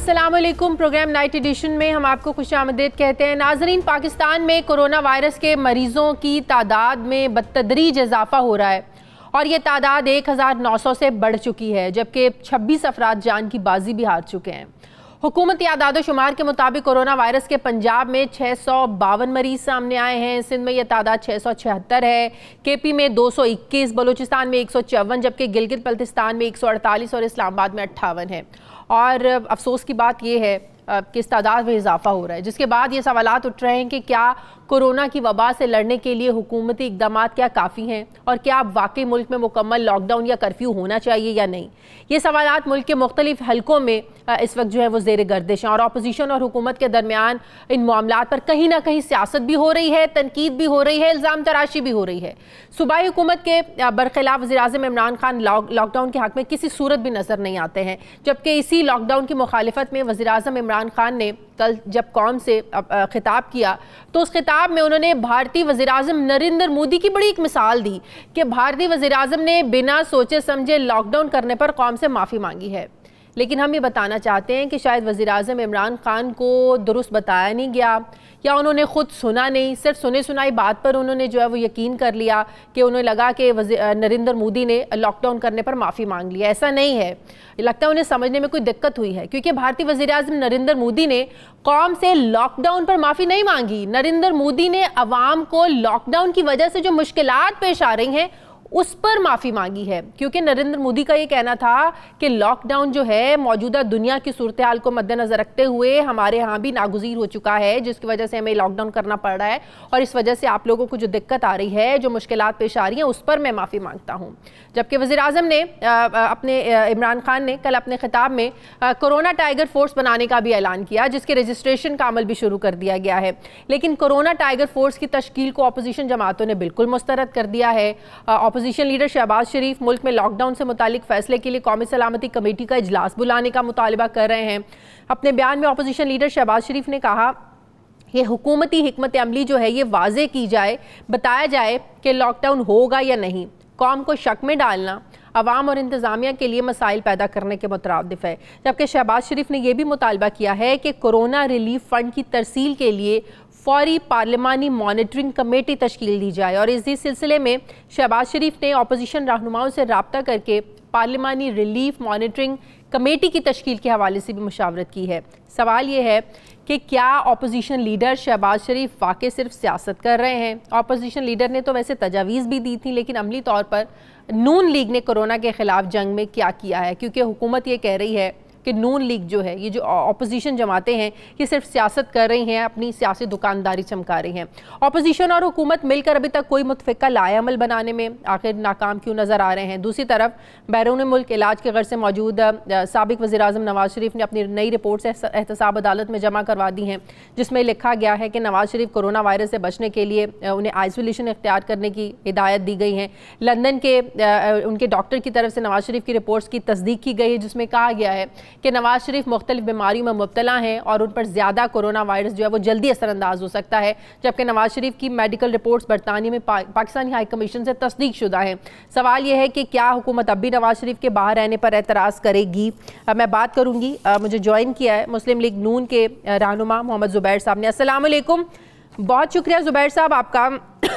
अस्सलाम वालेकुम। Programme night addition में हम आपको खुशामदीद कहते हैं। नाजरीन, पाकिस्तान में कोरोना वायरस के मरीज़ों की तादाद में बतदरीज इजाफा हो रहा है और ये तादाद 1900 से बढ़ चुकी है, जबकि 26 अफराद जान की बाजी भी हार चुके हैं। हुकूमती आदाद शुमार के मुताबिक कोरोना वायरस के पंजाब में 652 मरीज सामने आए हैं, सिंध में यह तादाद 676 है, केपी में 221, बलूचिस्तान में 154, जबकि गिलगित बल्तिस्तान में 148 और इस्लामाबाद में 58 है। और अफसोस की बात यह है कि इस तादाद में इजाफा हो रहा है, जिसके बाद ये सवालात उठ रहे हैं कि क्या कोरोना की वबा से लड़ने के लिए हुकूमती इक़दामात क्या काफ़ी हैं और क्या अब वाकई मुल्क में मुकम्मल लॉकडाउन या कर्फ्यू होना चाहिए या नहीं। ये सवालात मुल्क के मुख्तलिफ हलकों में इस वक्त जो है वो ज़ेर गर्दिश हैं और अपोजिशन और हुकूमत के दरमियान इन मामलात पर कहीं ना कहीं सियासत भी हो रही है, तनकीद भी हो रही है, इल्ज़ाम तराशी भी हो रही है। सूबाई हुकूमत के बरखिलाफ वज़ीर-ए-आज़म इमरान खान लॉकडाउन के हक़ में किसी सूरत भी नज़र नहीं आते हैं, जबकि इसी लॉकडाउन की मुखालिफत में वज़ीर-ए-आज़म इमरान खान ने कल जब कौम से खिताब किया तो उस खिताब में उन्होंने भारतीय वज़ीर-ए-आज़म नरेंद्र मोदी की बड़ी एक मिसाल दी कि भारतीय वज़ीर-ए-आज़म ने बिना सोचे समझे लॉकडाउन करने पर कौम से माफ़ी मांगी है। लेकिन हम ये बताना चाहते हैं कि शायद वज़ीर-ए-आज़म इमरान खान को दुरुस्त बताया नहीं गया या उन्होंने ख़ुद सुना नहीं, सिर्फ सुने सुनाई बात पर उन्होंने जो है वो यकीन कर लिया कि उन्हें लगा कि नरेंद्र मोदी ने लॉकडाउन करने पर माफ़ी मांग लिया। ऐसा नहीं है, लगता है उन्हें समझने में कोई दिक्कत हुई है, क्योंकि भारतीय वज़ीर-ए-आज़म नरेंद्र मोदी ने कौम से लॉकडाउन पर माफ़ी नहीं मांगी। नरेंद्र मोदी ने अवाम को लॉकडाउन की वजह से जो मुश्किलात पेश आ रही हैं उस पर माफ़ी मांगी है, क्योंकि नरेंद्र मोदी का ये कहना था कि लॉकडाउन जो है मौजूदा दुनिया की सूरत हाल को मद्देनज़र रखते हुए हमारे यहाँ भी नागुज़ीर हो चुका है, जिसकी वजह से हमें लॉकडाउन करना पड़ रहा है और इस वजह से आप लोगों को जो दिक्कत आ रही है, जो मुश्किलात पेश आ रही हैं, उस पर मैं माफ़ी मांगता हूँ। जबकि वज़ीर-ए-आज़म ने इमरान खान ने कल अपने खिताब में कोरोना टाइगर फोर्स बनाने का भी ऐलान किया, जिसके रजिस्ट्रेशन का अमल भी शुरू कर दिया गया है। लेकिन कोरोना टाइगर फोर्स की तश्कील को अपोजिशन जमातों ने बिल्कुल मुस्तरद कर दिया है। अपोजिशन लीडर शहबाज शरीफ मुल्क में लॉकडाउन से मुतालिक फैसले के लिए कौमी सलामती कमेटी का इजलास बुलाने का मुतालबा कर रहे हैं। अपने बयान में अपोजिशन लीडर शहबाज शरीफ ने कहा कि हुकूमती हिकमत अमली जो है ये वाज़े की जाए, बताया जाए कि लॉकडाउन होगा या नहीं। कौम को शक में डालना अवाम और इंतज़ामिया के लिए मसाइल पैदा करने के मुतरादिफ है। जबकि शहबाज शरीफ ने यह भी मुतालबा किया है कि कोरोना रिलीफ फ़ंड की तरसील के लिए फौरी पार्लिमानी मॉनिटरिंग कमेटी तश्कील दी जाए और इसी सिलसिले में शहबाज शरीफ ने अपोजिशन रहनुमाओं से रब्ता करके पार्लिमानी रिलीफ मॉनिटरिंग कमेटी की तश्कील के हवाले से भी मुशावरत की है। सवाल ये है कि क्या अपोजिशन लीडर शहबाज शरीफ वाकई सिर्फ सियासत कर रहे हैं? अपोजिशन लीडर ने तो वैसे तजावीज़ भी दी थी, लेकिन अमली तौर पर नून लीग ने कोरोना के ख़िलाफ़ जंग में क्या किया है? क्योंकि हुकूमत ये कह रही है कि नून लीग जो है, ये जो अपोजिशन जमातें हैं, ये सिर्फ सियासत कर रही हैं, अपनी सियासी दुकानदारी चमका रही हैं। अपोजिशन और हुकूमत मिलकर अभी तक कोई मुतफ़िका लाएअमल बनाने में आखिर नाकाम क्यों नज़र आ रहे हैं? दूसरी तरफ बैरून मुल्क इलाज के गर्ज से मौजूद साबिक वज़ीर-ए-आज़म नवाज शरीफ ने अपनी नई रिपोर्ट एहतसाब अदालत में जमा करवा दी हैं, जिसमें लिखा गया है कि नवाज शरीफ कोरोना वायरस से बचने के लिए उन्हें आइसोलेशन इख्तियार करने की हिदायत दी गई है। लंदन के उनके डॉक्टर की तरफ से नवाज शरीफ की रिपोर्ट्स की तस्दीक की गई है, जिसमें कहा गया है कि नवाज शरीफ मुख्तलिफ बीमारियों में मुब्तला हैं और उन पर ज़्यादा कोरोना वायरस जो है वो जल्दी असरअंदाज हो सकता है। जबकि नवाज शरीफ की मेडिकल रिपोर्ट्स बरतानिया में पाकिस्तानी हाई कमीशन से तस्दीक शुदा है। सवाल यह है कि क्या हुकूमत अब भी नवाज शरीफ के बाहर रहने पर एतराज़ करेगी? मैं बात करूँगी, मुझे ज्वाइन किया है मुस्लिम लीग नून के रहनुमा मोहम्मद ज़ुबैर साहब ने। अस्सलाम वालेकुम, बहुत शुक्रिया ज़ुबैर साहब आपका।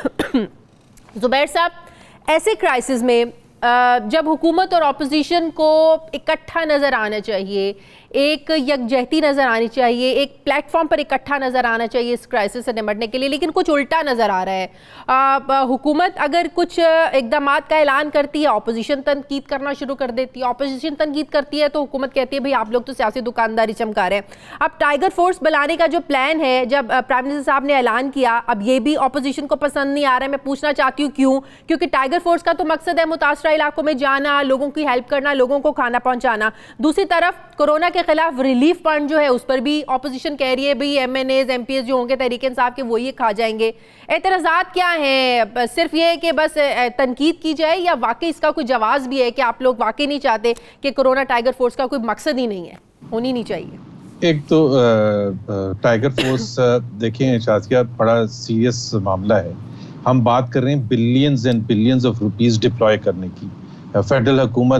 ज़ुबैर साहब, ऐसे क्राइसिस में जब हुकूमत और अपोजिशन को इकट्ठा नज़र आना चाहिए, एक यकजहती नज़र आनी चाहिए, एक प्लेटफॉर्म पर इकट्ठा नज़र आना चाहिए इस क्राइसिस से निपटने के लिए, लेकिन कुछ उल्टा नज़र आ रहा है। हुकूमत अगर कुछ इक़दामात का ऐलान करती है, अपोजिशन तनकीद करना शुरू कर देती है, अपोजिशन तनकीद करती है तो हुकूमत कहती है भाई आप लोग तो सियासी दुकानदारी चमका रहे हैं। अब टाइगर फोर्स बुलाने का जो प्लान है, जब प्राइम मिनिस्टर साहब ने ऐलान किया, अब ये भी अपोजिशन को पसंद नहीं आ रहा है। मैं पूछना चाहती हूँ क्यों? क्योंकि टाइगर फोर्स का तो मकसद है मुतासरा इलाकों में जाना, लोगों की हेल्प करना, लोगों को खाना पहुँचाना। दूसरी तरफ कोरोना के खिलाफ रिलीफ फंड जो है उस पर भी अपोजिशन कह रही है भाई MNAs MPs जो होंगे तहरीक इंसाफ के वो ये खा जाएंगे। एतराज़ात क्या हैं? सिर्फ ये है कि बस तनकीद की जाए या वाकई इसका कोई जवाब भी है कि आप लोग वाकई नहीं चाहते कि कोरोना टाइगर फोर्स का कोई मकसद ही नहीं है, होनी नहीं चाहिए? एक तो टाइगर फोर्स देखें शाज़िया, बड़ा सीरियस मामला है। हम बात कर रहे हैं billions and billions of rupees deploy करने की। फेडरल हुकूमत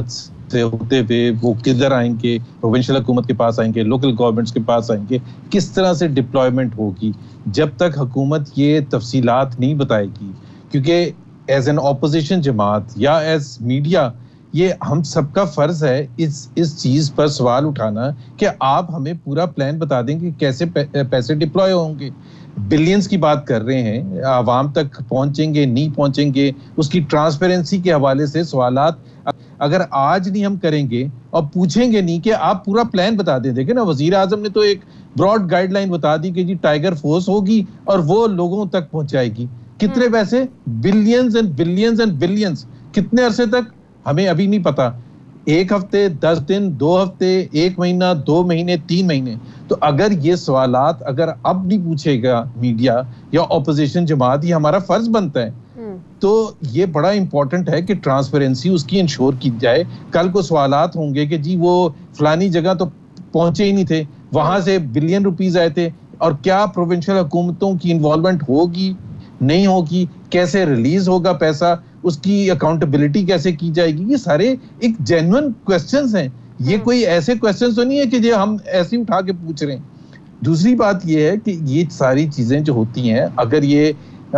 سے ہوتے ہوئے وہ کدھر آئیں گے, پروونشل حکومت کے پاس آئیں گے, لوکل گورنمنٹس کے پاس آئیں گے, کس طرح سے ڈپلائمنٹ ہوگی. جب تک حکومت یہ تفصیلات نہیں بتائے گی, کیونکہ ایز این اپوزیشن جماعت یا ایز میڈیا یہ ہم سب کا فرض ہے اس چیز پر سوال اٹھانا کہ آپ ہمیں پورا پلان بتا دیں کہ کیسے پیسے ڈپلوائے ہوں گے. بلینز کی بات کر رہے ہیں, عوام تک پہنچیں گے نہیں پہنچیں گے, اس کی ٹرانسپیرنسی کے حوالے سے سوالات اگر آج نہیں ہم کریں گے اور پوچھیں گے نہیں کہ آپ پورا پلان بتا دیں. دیکھیں نا, وزیر اعظم نے تو ایک براڈ گائیڈ لائن بتا دی کہ جی ٹائیگر فورس ہوگی اور وہ لوگوں تک پہنچائے گی. کتنے پیسے؟ Billions and billions and billions. کتنے عرصے تک ہمیں ابھی نہیں پتا. 1 ہفتے, 10 دن, 2 ہفتے, 1 مہینہ, 2 مہینے, 3 مہینے. تو اگر یہ سوالات اگر اب نہیں پوچھے گا میڈیا یا اپوزیشن جماعت, یہ ہمارا فرض بنتا ہے, تو یہ بڑا امپورٹنٹ ہے کہ ٹرانسپیرنسی اس کی انشور کی جائے. کل کو سوالات ہوں گے کہ جی وہ فلانی جگہ تو پہنچے ہی نہیں تھے, وہاں سے بلین روپیز آئے تھے, اور کیا پروونشل حکومتوں کی انوالومنٹ ہوگی نہیں ہوگی, کیسے ریلیز ہوگا پیسہ, اس کی اکاؤنٹیبلٹی کیسے کی جائے گی. یہ سارے ایک جینوئن کوسچنز ہیں, یہ کوئی ایسے کوسچنز تو نہیں ہے کہ ہم ایسے ہی اٹھا کے پوچھ رہے ہیں. دوسری بات یہ ہے کہ یہ ساری چیزیں جو ہوتی ہیں, اگر یہ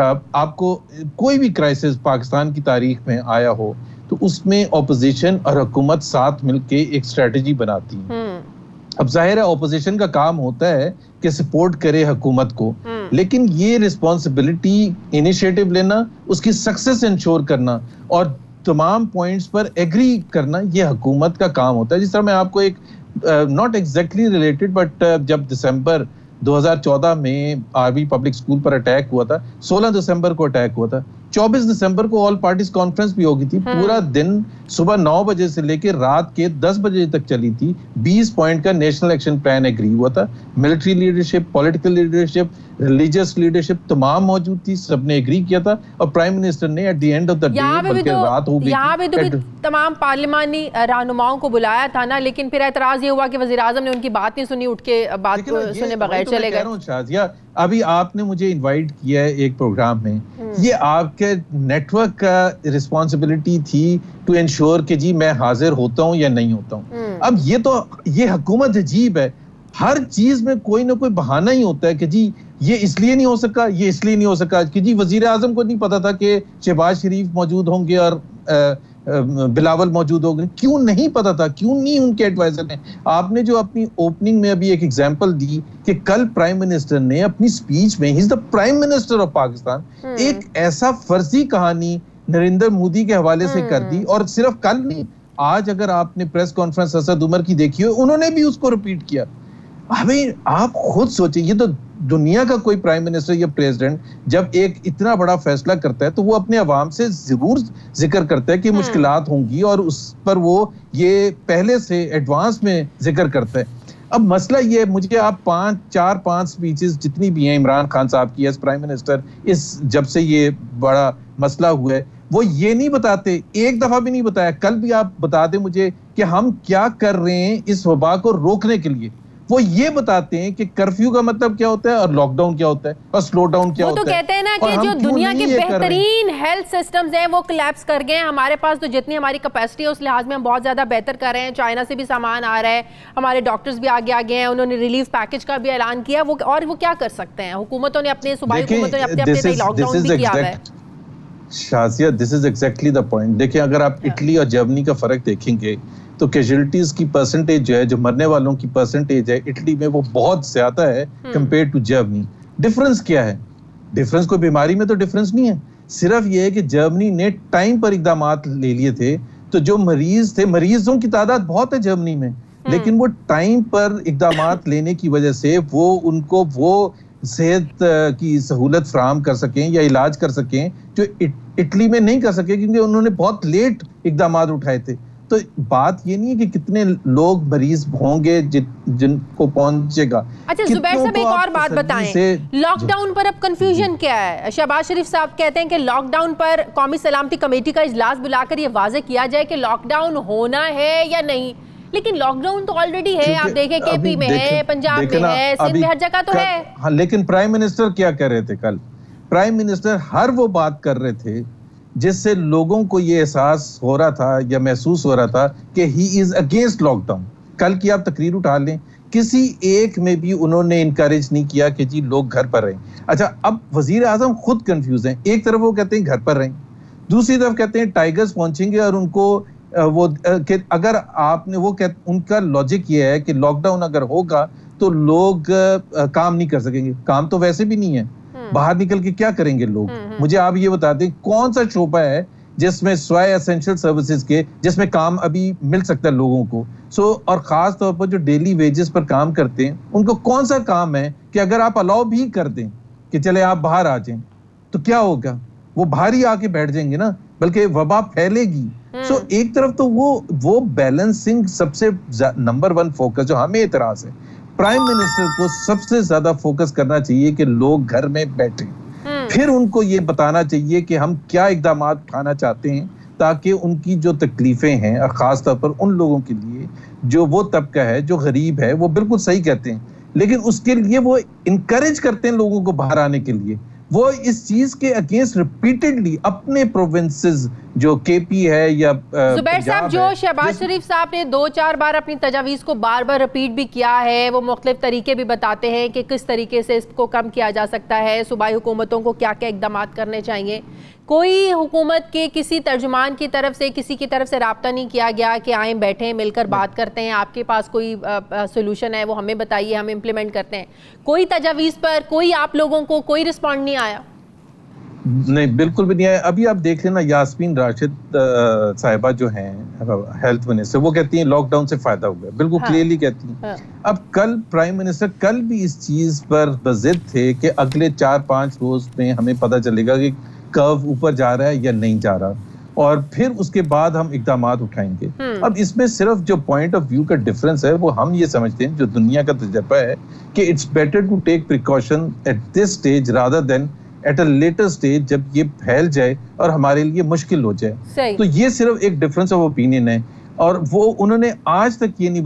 آپ کو کوئی بھی کرائسس پاکستان کی تاریخ میں آیا ہو تو اس میں اپوزیشن اور حکومت ساتھ مل کے ایک اسٹریٹجی بناتی ہیں. اب ظاہر ہے اپوزیشن کا کام ہوتا ہے کہ سپورٹ کرے حکومت کو, لیکن یہ رسپانسبلٹی انیشیٹو لینا, اس کی سکسس انشور کرنا اور تمام پوائنٹس پر ایگری کرنا, یہ حکومت کا کام ہوتا ہے. جس طرح میں آپ کو ایک ناٹ ایگزیکٹلی ریلیٹڈ بٹ جب دسمبر 2014 میں آرمی پبلک اسکول پر اٹیک ہوا تھا, 16 دسمبر کو اٹیک ہوا تھا, 24 دسمبر کو آل پارٹیز کانفرنس بھی ہوگی تھی, پورا دن صبح 9 بجے سے لے کے رات کے 10 بجے تک چلی تھی. 20 پوائنٹ کا نیشنل ایکشن پلان ایگری ہوا تھا. Military leadership, political leadership, religious leadership تمام موجود تھی, سب نے ایگری کیا تھا, اور پرائم منسٹر نے at the end of the day, بلکہ رات ہو گئی, یہاں پہ تو تمام پارلیمانی رہنماؤں کو بلایا تھا نا, لیکن پھر اعتراض یہ ہوا کہ وزیر اعظم نے ان کی بات نہیں سنی, اٹھ کے بات کو سنے بغیر چلے گئے. ابھی آپ نے مجھے انوائٹ کیا ہے ایک پروگرام میں, یہ آپ کے نیٹ ورک کا رسپانسبلٹی تھی ٹو انشور کہ جی میں حاضر ہوتا ہوں یا نہیں ہوتا ہوں. اب یہ حکومت عجیب ہے, ہر چیز میں کوئی نہ کوئی بہانہ ہی ہوتا ہے کہ جی یہ اس لیے نہیں ہو سکا, یہ اس لیے نہیں ہو سکا, کہ جی وزیر اعظم کو نہیں پتا تھا کہ شہباز شریف موجود ہوں گے اور بلاول موجود ہو گئے. کیوں نہیں پتا تھا, کیوں نہیں ان کے ایڈوائزر نے. آپ نے جو اپنی اوپننگ میں ابھی ایک ایگزامپل دی کہ کل پرائم منسٹر نے اپنی سپیچ میں, he is the prime minister of Pakistan, ایک ایسا فرضی کہانی نریندر مودی کے حوالے سے کر دی. اور صرف کل نہیں, آج اگر آپ نے پریس کانفرنس اسد عمر کی دیکھی ہو, انہوں نے بھی اس کو ریپیٹ کیا. ہمیں آپ خود سوچیں, یہ تو دنیا کا کوئی پرائم منسٹر یا پریزیڈنٹ جب ایک اتنا بڑا فیصلہ کرتا ہے تو وہ اپنے عوام سے ضرور ذکر کرتا ہے کہ مشکلات ہوں گی, اور اس پر وہ یہ پہلے سے ایڈوانس میں ذکر کرتا ہے. اب مسئلہ یہ, مجھے آپ 4-5 سپیچز جتنی بھی ہیں عمران خان صاحب کی ایز پرائم منسٹر, جب سے یہ بڑا مسئلہ ہوا ہے, وہ یہ نہیں بتاتے, ایک دفعہ بھی نہیں بتایا. کل بھی آپ بتا دیں مجھے کہ ہم کیا کر رہے ہیں اس وبا کو روکنے کے لیے. وہ یہ بتاتے ہیں کہ کرفیو کا مطلب کیا ہوتا ہے اور لاک ڈاؤن کیا ہوتا ہے اور سلو ڈاؤن کیا ہوتا ہے. وہ تو کہتے ہیں نا کہ جو دنیا کے بہترین ہیلتھ سسٹمز ہیں وہ کلیپس کر گئے ہیں. ہمارے پاس تو جتنی ہماری کیپیسٹی ہے اس لحاظ میں ہم بہت زیادہ بہتر کر رہے ہیں. چائنا سے بھی سامان آ رہا ہے, ہمارے ڈاکٹرز بھی آگے ہیں, انہوں نے ریلیف پیکج کا بھی اعلان کیا. اور وہ کیا کر سکتے ہیں, حکومتوں نے اپنے صوبائی حکومتوں نے اپنے لاک ڈاؤن بھی کیا ہے. Shazia, this is exactly the point. دیکھیں اگر آپ اٹلی اور جرمنی کا فرق دیکھیں گے تو کیجوالٹیز کی پرسنٹیج جو ہے, جو مرنے والوں کی پرسنٹیج ہے اٹلی میں, وہ بہت زیادہ ہے کمپیئر ٹو جرمنی. ڈفرنس کیا ہے؟ ڈفرنس کوئی بیماری میں تو ڈفرنس نہیں ہے, صرف یہ ہے کہ جرمنی نے ٹائم پر اقدامات لے لیے تھے, تو جو مریض تھے, مریضوں کی تعداد بہت ہے جرمنی میں, لیکن وہ ٹائم پر اقدامات لینے کی وجہ سے وہ ان کو وہ صحت کی سہولت فراہم کر سکیں یا علاج کر سکیں جو اٹلی میں نہیں کر سکے, کیونکہ انہوں نے بہت لیٹ اقدامات اٹھائے تھے. تو بات یہ نہیں ہے کہ کتنے لوگ مریض ہوں گے جن کو پہنچے گا. اچھا زبیر صاحب ایک اور بات بتائیں, لاک ڈاؤن پر اب کنفیوژن کیا ہے؟ شہباز شریف صاحب کہتے ہیں کہ لاک ڈاؤن پر قومی سلامتی کمیٹی کا اجلاس بلا کر یہ واضح کیا جائے کہ لاک ڈاؤن ہونا ہے یا نہیں, لیکن لاک ڈاؤن تو آلریڈی ہے. آپ دیکھیں کے پی میں ہے, پنجاب میں ہے, سندھ میں, ہر جگہ تو ہے. ہاں, لیکن پرائم منسٹر کیا کہہ رہے تھے کل؟ پرائم منسٹر ہر وہ بات کر رہے تھے جس سے لوگوں کو یہ احساس ہو رہا تھا یا محسوس ہو رہا تھا کہ he is against lockdown. کل کی آپ تقریر اٹھا لیں, کسی ایک میں بھی انہوں نے انکریج نہیں کیا کہ جی لوگ گھر پر رہیں. اچھا, اب وزیر اعظم خود کنفیوز ہیں. ایک طرف وہ کہتے ہیں گھر پر رہیں, دوسری طرف کہتے ہیں ٹائیگرز پہنچیں گے اور ان کو وہ کہ اگر آپ نے وہ ان کا لاجک یہ ہے کہ لاک ڈاؤن اگر ہوگا تو لوگ کام نہیں کر سکیں گے. کام تو ویسے بھی نہیں ہے, باہر نکل کے کیا کریں گے لوگ؟ مجھے آپ یہ بتا دیں کون سا شعبہ ہے جس میں سوائے اسینشل سروسز کے جس میں کام ابھی مل سکتا ہے لوگوں کو. اور خاص طور پر جو ڈیلی ویجز پر کام کرتے ہیں ان کو کون سا کام ہے کہ اگر آپ الاؤ بھی کر دیں کہ چلے آپ باہر آ جائیں تو کیا ہوگا؟ وہ باہر ہی آ کے بیٹھ جائیں گے نا, بلکہ وبا پھیلے گی. ایک طرف تو وہ بیلنسنگ سب سے نمبر 1 فوکس جو ہمیں اعتراض ہے. پرائم منسٹر کو سب سے زیادہ فوکس کرنا چاہیے کہ لوگ گھر میں بیٹھیں, پھر ان کو یہ بتانا چاہیے کہ ہم کیا اقدامات اٹھانا چاہتے ہیں تاکہ ان کی جو تکلیفیں ہیں, اور خاص طور پر ان لوگوں کے لیے جو وہ طبقہ ہے جو غریب ہے, وہ بالکل صحیح کہتے ہیں لیکن اس کے لیے وہ انکریج کرتے ہیں لوگوں کو باہر آنے کے لیے. وہ اس چیز کے اگینسٹ ریپیٹڈلی اپنے پروونسز جو کے پی ہے یا زبیر صاحب, جو شہباز شریف صاحب نے 2-4 بار اپنی تجاویز کو بار بار ریپیٹ بھی کیا ہے, وہ مختلف طریقے بھی بتاتے ہیں کہ کس طریقے سے اس کو کم کیا جا سکتا ہے, صوبائی حکومتوں کو کیا کیا اقدامات کرنے چاہیے. کوئی حکومت کے کسی ترجمان کی طرف سے کسی کی طرف سے رابطہ نہیں کیا گیا کہ آئیں بیٹھیں مل کر بات کرتے ہیں, آپ کے پاس کوئی سولوشن ہے وہ ہمیں بتائیے, ہم امپلیمنٹ کرتے ہیں. کوئی تجاویز پر کوئی آپ لوگوں کو کوئی رسپونڈ نہیں آیا؟ نہیں, بالکل بھی نہیں آیا. ابھی آپ دیکھ لینا یاسمین راشد صاحبہ جو ہیں ہیلتھ منسٹر, وہ کہتی ہیں لاک ڈاؤن سے فائدہ ہو گیا, بالکل کلیئرلی کہتی ہیں. اب کل پرائم منسٹر کل بھی اس چیز پر بضد تھے کہ اگلے 4-5 روز میں ہمیں پتہ چلے گا کہ کرو اوپر جا رہا ہے یا نہیں جا رہا, اور پھر اس کے بعد ہم اقدامات اٹھائیں گے. اب اس میں صرف جو پوائنٹ آف ویو کا ڈفرنس ہے وہ ہم یہ سمجھتے ہیں, جو دنیا کا تجربہ ہے, کہ it's better to take precaution at this stage rather than at a later stage جب یہ پھیل جائے اور ہمارے لیے مشکل ہو جائے. تو یہ صرف ایک ڈفرنس آف اوپینین ہے, اور وہ انہوں نے آج تک یہ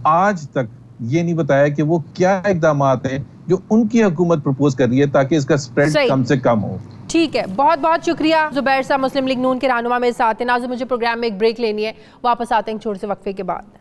نہیں بتایا کہ وہ کیا اقدامات ہیں جو ان کی حکومت پروپوز کر رہی ہے تاکہ اس کا سپریڈ کم سے کم ہو. ٹھیک ہے, بہت بہت شکریہ زبیر صاحب, مسلم لیگ نون کے رہنما میرے ساتھ ہیں. ناظرین, مجھے پروگرام میں ایک بریک لینی ہے, واپس آتے ہیں چھوٹے سے وقفے کے بعد.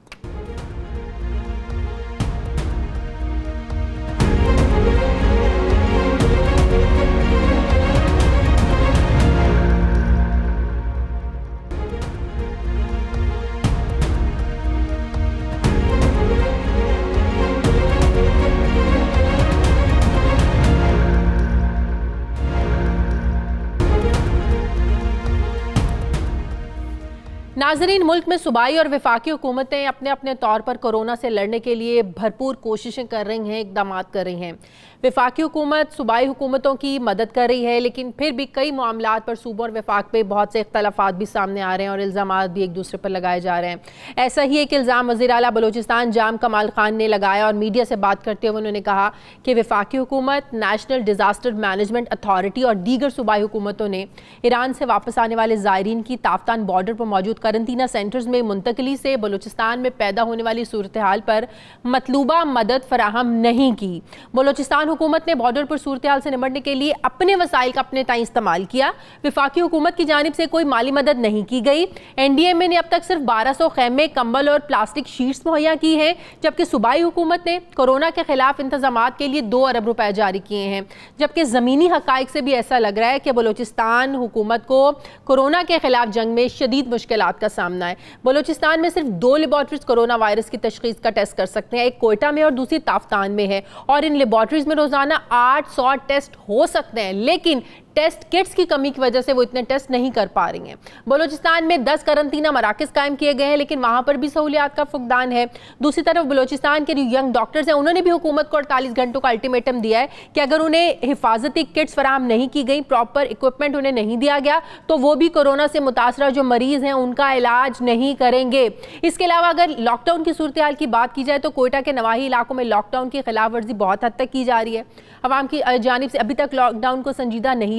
ناظرین, ملک میں صوبائی اور وفاقی حکومتیں اپنے اپنے طور پر کورونا سے لڑنے کے لیے بھرپور کوششیں کر رہی ہیں, اقدامات کر رہی ہیں. وفاقی حکومت صوبائی حکومتوں کی مدد کر رہی ہے, لیکن پھر بھی کئی معاملات پر صوبوں اور وفاق پہ بہت سے اختلافات بھی سامنے آ رہے ہیں اور الزامات بھی ایک دوسرے پر لگائے جا رہے ہیں. ایسا ہی ایک الزام وزیر اعلیٰ بلوچستان جام کمال خان نے لگایا, اور میڈیا سے بات کرتے ہوئے انہوں نے کہا کہ وفاقی حکومت, نیشنل ڈیزاسٹر مینجمنٹ اتھارٹی اور دیگر صوبائی حکومتوں نے ایران سے واپس آنے والے زائرین کی تافتان بارڈر پر موجود قرنطینہ سینٹرز میں منتقلی سے بلوچستان میں پیدا ہونے والی صورتحال پر مطلوبہ مدد فراہم نہیں کی. بلوچستان حکومت نے بارڈر پر صورتحال سے نمٹنے کے لیے اپنے وسائل کا اپنے تئیں استعمال کیا. وفاقی حکومت کی جانب سے کوئی مالی مدد نہیں کی گئی. این ڈی ایم اے نے اب تک صرف 1200 خیمے, کمبل اور پلاسٹک شیٹس مہیا کی ہیں, جبکہ صوبائی حکومت نے کورونا کے خلاف انتظامات کے لیے 2 ارب روپے جاری کیے ہیں. جبکہ زمینی حقائق سے بھی ایسا لگ رہا ہے کہ بلوچستان حکومت کو کورونا کے خلاف جنگ میں شدید مشکلات کا سامنا ہے. بلوچستان میں صرف 2 لیبارٹریز کورونا وائرس کی تشخیص کا ٹیسٹ کر سکتے ہیں, ایک کوئٹہ میں اور دوسری تافتان میں ہے, اور ان لیبارٹریز میں روزانہ 800 ٹیسٹ ہو سکتے ہیں, لیکن ٹیسٹ کٹس کی کمی کی وجہ سے وہ اتنے ٹیسٹ نہیں کر پا رہی ہیں. بلوچستان میں 10 قرنطینہ مراکز قائم کیے گئے ہیں, لیکن وہاں پر بھی سہولیات کا فقدان ہے. دوسری طرف بلوچستان کے ینگ ڈاکٹرز ہیں, انہوں نے بھی حکومت کو 48 گھنٹوں کا الٹیمیٹم دیا ہے کہ اگر انہیں حفاظتی کٹس فراہم نہیں کی گئی, پراپر اکوپمنٹ انہیں نہیں دیا گیا, تو وہ بھی کورونا سے متاثرہ جو مریض ہیں ان کا علاج نہیں کریں گے. اس کے علاوہ اگر لاک ڈاؤن کی صورتحال کی بات کی جائے تو کوئٹہ کے نواحی علاقوں میں لاک ڈاؤن کی خلاف ورزی بہت حد تک کی جا رہی ہے. عوام کی جانب سے ابھی تک لاک ڈاؤن کو سنجیدہ نہیں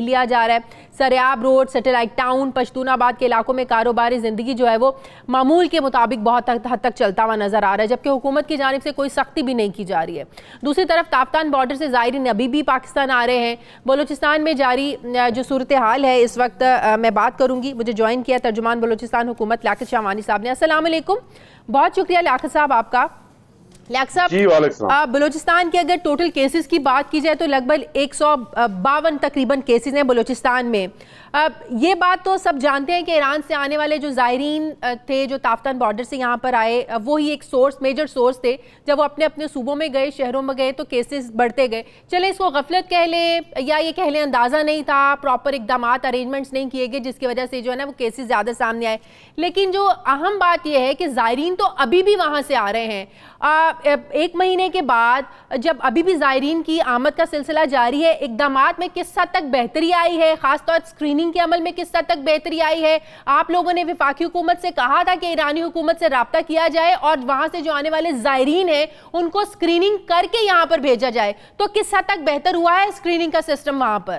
छीन लिया जा रहा है। Sariab road, satellite town, Pashtunabad के इलाकों में कारोबारी ज़िंदगी जो है वो मामूल के मुताबिक बहुत हद तक चलता हुआ नज़र आ रहा है, जबकि हुकूमत की जानिब से कोई सख्ती भी नहीं की जा रही है। दूसरी तरफ ताफ्तान बॉर्डर से ज़ायरीन अभी भी पाकिस्तान आ रहे हैं। बलूचिस्तान में जारी जो सूरत हाल है इस वक्त मैं बात करूँगी। मुझे ज्वाइन किया तर्जुमान बलूचिस्तान हुकूमत लियाकत शाहवानी साहब ने। अस्सलाम वालेकुम, बहुत शुक्रिया लियाकत साहब आपका। लियाकत साहब, बलूचिस्तान के अगर टोटल केसेस की बात की जाए तो लगभग 152 तकरीबन केसेस हैं बलूचिस्तान में। ये बात तो सब जानते हैं कि ईरान से आने वाले जो ज़ायरीन थे जो ताफ्तान बॉर्डर से यहाँ पर आए, वो ही एक मेजर सोर्स थे। जब वो अपने अपने सूबों में गए, शहरों में गए तो केसेस बढ़ते गए। चले इसको गफलत कह लें या ये कह लें अंदाज़ा नहीं था, प्रॉपर इकदामात अरेंजमेंट्स नहीं किए गए जिसकी वजह से जो है ना वो केसेस ज़्यादा सामने आए। लेकिन जो अहम बात यह है कि ज़ायरीन तो अभी भी वहाँ से आ रहे हैं। एक महीने के बाद जब अभी भी ज़ायरीन की आमद का सिलसिला जारी है, इकदामात में किस हद तक बेहतरी आई है, खासतौर स्क्रीनिंग के अमल में किस हद तक बेहतरी आई है? आप लोगों ने वफाकी हुकूमत से कहा था कि ईरानी हुकूमत से राब्ता किया जाए और वहां से जो आने वाले ज़ायरीन हैं उनको स्क्रीनिंग करके यहां पर भेजा जाए, तो किस हद तक बेहतर हुआ है स्क्रीनिंग का सिस्टम वहां पर?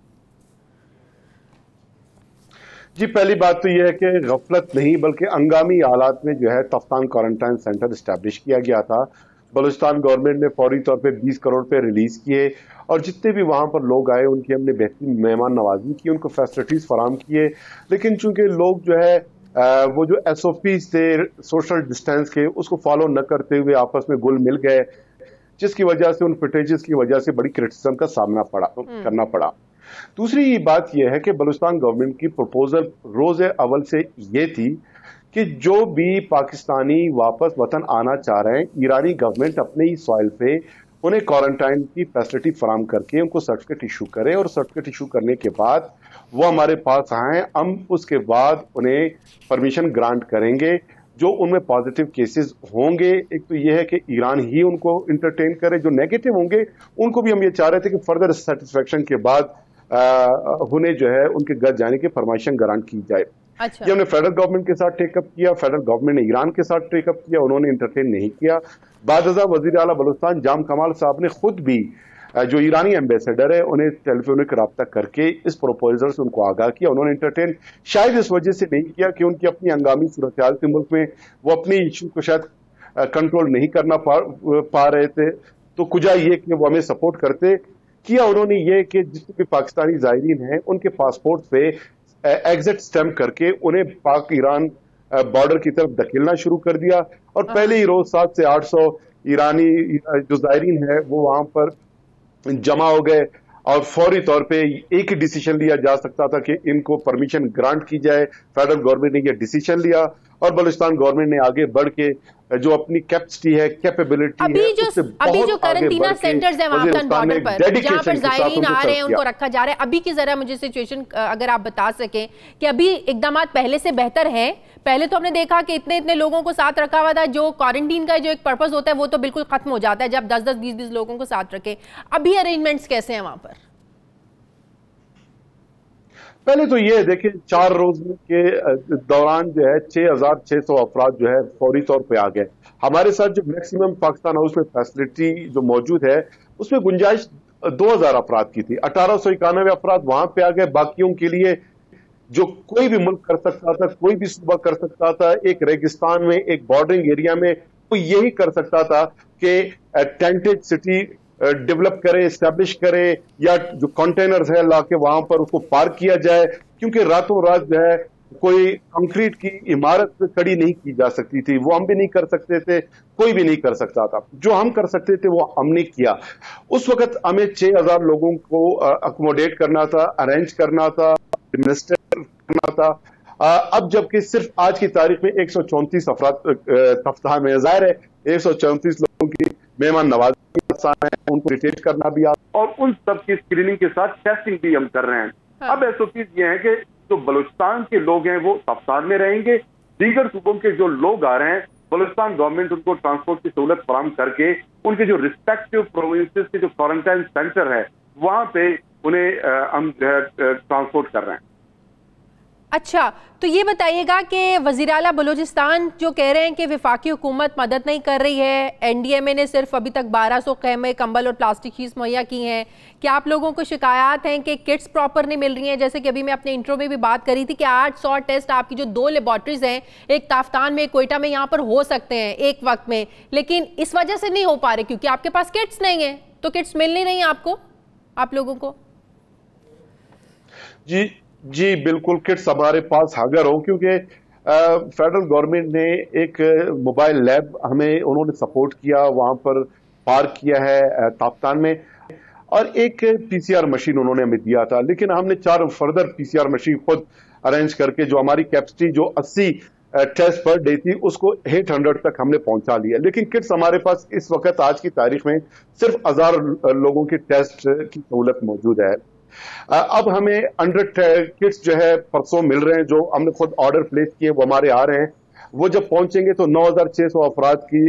जी, पहली बात तो यह है कि गफलत नहीं बल्कि हंगामी हालात में जो है ताफ्तान क्वारंटाइन सेंटर इस्टेब्लिश किया गया था। बलूचिस्तान गवर्नमेंट ने फौरी तौर पे 20 करोड़ रुपए रिलीज किए और जितने भी वहां पर लोग आए उनकी हमने बेहतरीन मेहमान नवाजी की, उनको फैसिलिटीज फराम किए। लेकिन चूंकि लोग जो है वो जो SOPs थे सोशल डिस्टेंस के उसको फॉलो न करते हुए आपस में घुल मिल गए, जिसकी वजह से उन फुटेजेस की वजह से बड़ी क्रिटिसिज्म का सामना करना पड़ा। दूसरी बात यह है कि बलूचिस्तान गवर्नमेंट की प्रपोजल रोज अव्वल से ये थी कि जो भी पाकिस्तानी वापस वतन आना चाह रहे हैं, ईरानी गवर्नमेंट अपने ही सॉइल पे उन्हें क्वारंटाइन की फैसिलिटी फराम करके उनको सर्टिफिकेट इशू करे और सर्टिफिकेट इशू करने के बाद वो हमारे पास आए, हम उसके बाद उन्हें परमिशन ग्रांट करेंगे। जो उनमें पॉजिटिव केसेस होंगे, एक तो यह है कि ईरान ही उनको इंटरटेन करे, जो नेगेटिव होंगे उनको भी हम ये चाह रहे थे कि फर्दर सेटिस्फेक्शन के बाद उन्हें जो है उनके घर जाने की फरमाइशन ग्रांट की जाए। अच्छा। ये हमने फेडरल गवर्नमेंट के साथ टेकअप किया, फेडरल गवर्नमेंट ने ईरान के साथ टेकअप किया, उन्होंने इंटरटेन नहीं किया। बादशाह वजीर आला बलूचिस्तान जाम कमाल साहब ने खुद भी जो ईरानी एम्बेसडर है उन्हें टेलीफोनिक रब्ता करके इस प्रपोजल से उनको आगाह किया। उन्होंने इंटरटेन शायद इस वजह से नहीं किया कि उनकी अपनी हंगामी सूरत हाल थी मुल्क में, वो अपनी इशू को शायद कंट्रोल नहीं करना पा रहे थे, तो कुजा ये कि वो हमें सपोर्ट करते। किया उन्होंने ये कि जितने भी पाकिस्तानी ज़ायरीन हैं उनके पासपोर्ट पे एग्जिट स्टैम्प करके उन्हें पाक ईरान बॉर्डर की तरफ धकेलना शुरू कर दिया और पहले ही रोज 700 से 800 ईरानी जो ज़ायरीन है वो वहां पर जमा हो गए और फौरी तौर पे एक ही डिसीजन लिया जा सकता था कि इनको परमिशन ग्रांट की जाए। फेडरल गवर्नमेंट ने यह डिसीजन लिया और बलूचिस्तान गवर्नमेंट ने आगे बढ़ के जो अपनी कैपेसिटी है, कैपेबिलिटी है, अभी जो क्वारंटीना सेंटर्स हैं वहां बॉर्डर पर जहां पर ज़ायरीन आ रहे हैं उनको रखा जा रहा है, अभी की जरा मुझे सिचुएशन अगर आप बता सकें कि अभी इकदामात पहले से बेहतर हैं? पहले तो हमने देखा कि इतने लोगों को साथ रखा हुआ था, जो क्वारंटीन का जो एक पर्पस होता है वो तो बिल्कुल खत्म हो जाता है जब 10-10, 20-20 लोगों को साथ रखें। अभी अरेंजमेंट्स कैसे हैं वहां पर? पहले तो ये देखिए 4 रोज के दौरान जो है 6,600 अफराद जो है फौरी तौर पे आ गए। हमारे साथ जो मैक्सिमम पाकिस्तान हाउस में फैसिलिटी जो मौजूद है उसमें गुंजाइश 2,000 अफराद की थी। 1,891 अफराद वहां पे आ गए। बाकियों के लिए जो कोई भी मुल्क कर सकता था, कोई भी सूबा कर सकता था, एक रेगिस्तान में, एक बॉर्डरिंग एरिया में वो यही कर सकता था कि टेंटेड सिटी डेवलप करे, एस्टैब्लिश करे या जो कंटेनर्स है लाके वहां पर उसको पार्क किया जाए, क्योंकि रातों रात जो है कोई कंक्रीट की इमारत खड़ी नहीं की जा सकती थी। वो हम भी नहीं कर सकते थे, कोई भी नहीं कर सकता था। जो हम कर सकते थे वो हमने किया। उस वक्त हमें 6,000 लोगों को अकोमोडेट करना था, अरेंज करना था, एडमिनिस्ट्रेट करना था। अब जबकि सिर्फ आज की तारीख में 134 अफराद तफ्ताह में, जाहिर है 134 लोगों की मेहमान नवाजी आसान है, उनको रिटेट करना भी और उन सब की स्क्रीनिंग के साथ टेस्टिंग भी हम कर रहे हैं। हाँ। अब SOPs ये है कि जो बलूचिस्तान के लोग हैं वो तफ्तान में रहेंगे, दीगर सूबों के जो लोग आ रहे हैं बलूचिस्तान गवर्नमेंट उनको ट्रांसपोर्ट की सहूलत फराहम करके उनके जो रिस्पेक्टिव प्रोविंसेस के जो क्वारंटाइन सेंटर है वहां पे उन्हें हम ट्रांसपोर्ट कर रहे हैं। اچھا تو یہ بتائیے گا کہ وزیر اعلیٰ بلوچستان جو کہہ رہے ہیں کہ وفاقی حکومت مدد نہیں کر رہی ہے، این ڈی ایم اے نے صرف ابھی تک 1200 خیمے، کمبل اور پلاسٹک شیٹس مہیا کی ہیں، کیا آپ لوگوں کو شکایات ہیں کہ کٹس پراپر نہیں مل رہی ہیں؟ جیسے کہ ابھی میں اپنے انٹرو میں بھی بات کری تھی کہ 800 ٹیسٹ آپ کی جو 2 لیبارٹریز ہیں، ایک تافتان میں ایک کوئٹہ میں یہاں پر ہو سکتے ہیں ایک وقت میں، لیکن اس وجہ سے نہیں ہو پا رہے کیونکہ آپ کے پاس کٹس نہیں ہیں، تو کٹس مل نہیں رہی ہیں آپ لوگوں کو؟ جی بالکل، کٹس ہمارے پاس حاضر ہوں، کیونکہ فیڈرل گورنمنٹ نے ایک موبائل لیب ہمیں انہوں نے سپورٹ کیا، وہاں پر پارک کیا ہے تافتان میں، اور ایک پی سی آر مشین انہوں نے ہمیں دیا تھا، لیکن ہم نے 4 further P C R machine خود ارینج کر کے جو ہماری کیپسٹی جو 80 ٹیسٹ پر ڈے تھی اس کو 800 تک ہم نے پہنچا لیا، لیکن کٹس ہمارے پاس اس وقت آج کی تاریخ میں صرف 1000 لوگوں کی ٹیسٹ کی سہولت موجود ہے۔ اب ہمیں 100 کٹس جو ہے پرسوں مل رہے ہیں، جو ہم نے خود آرڈر پلیس کیے، وہ ہمارے آ رہے ہیں، وہ جب پہنچیں گے تو 9600 افراد کی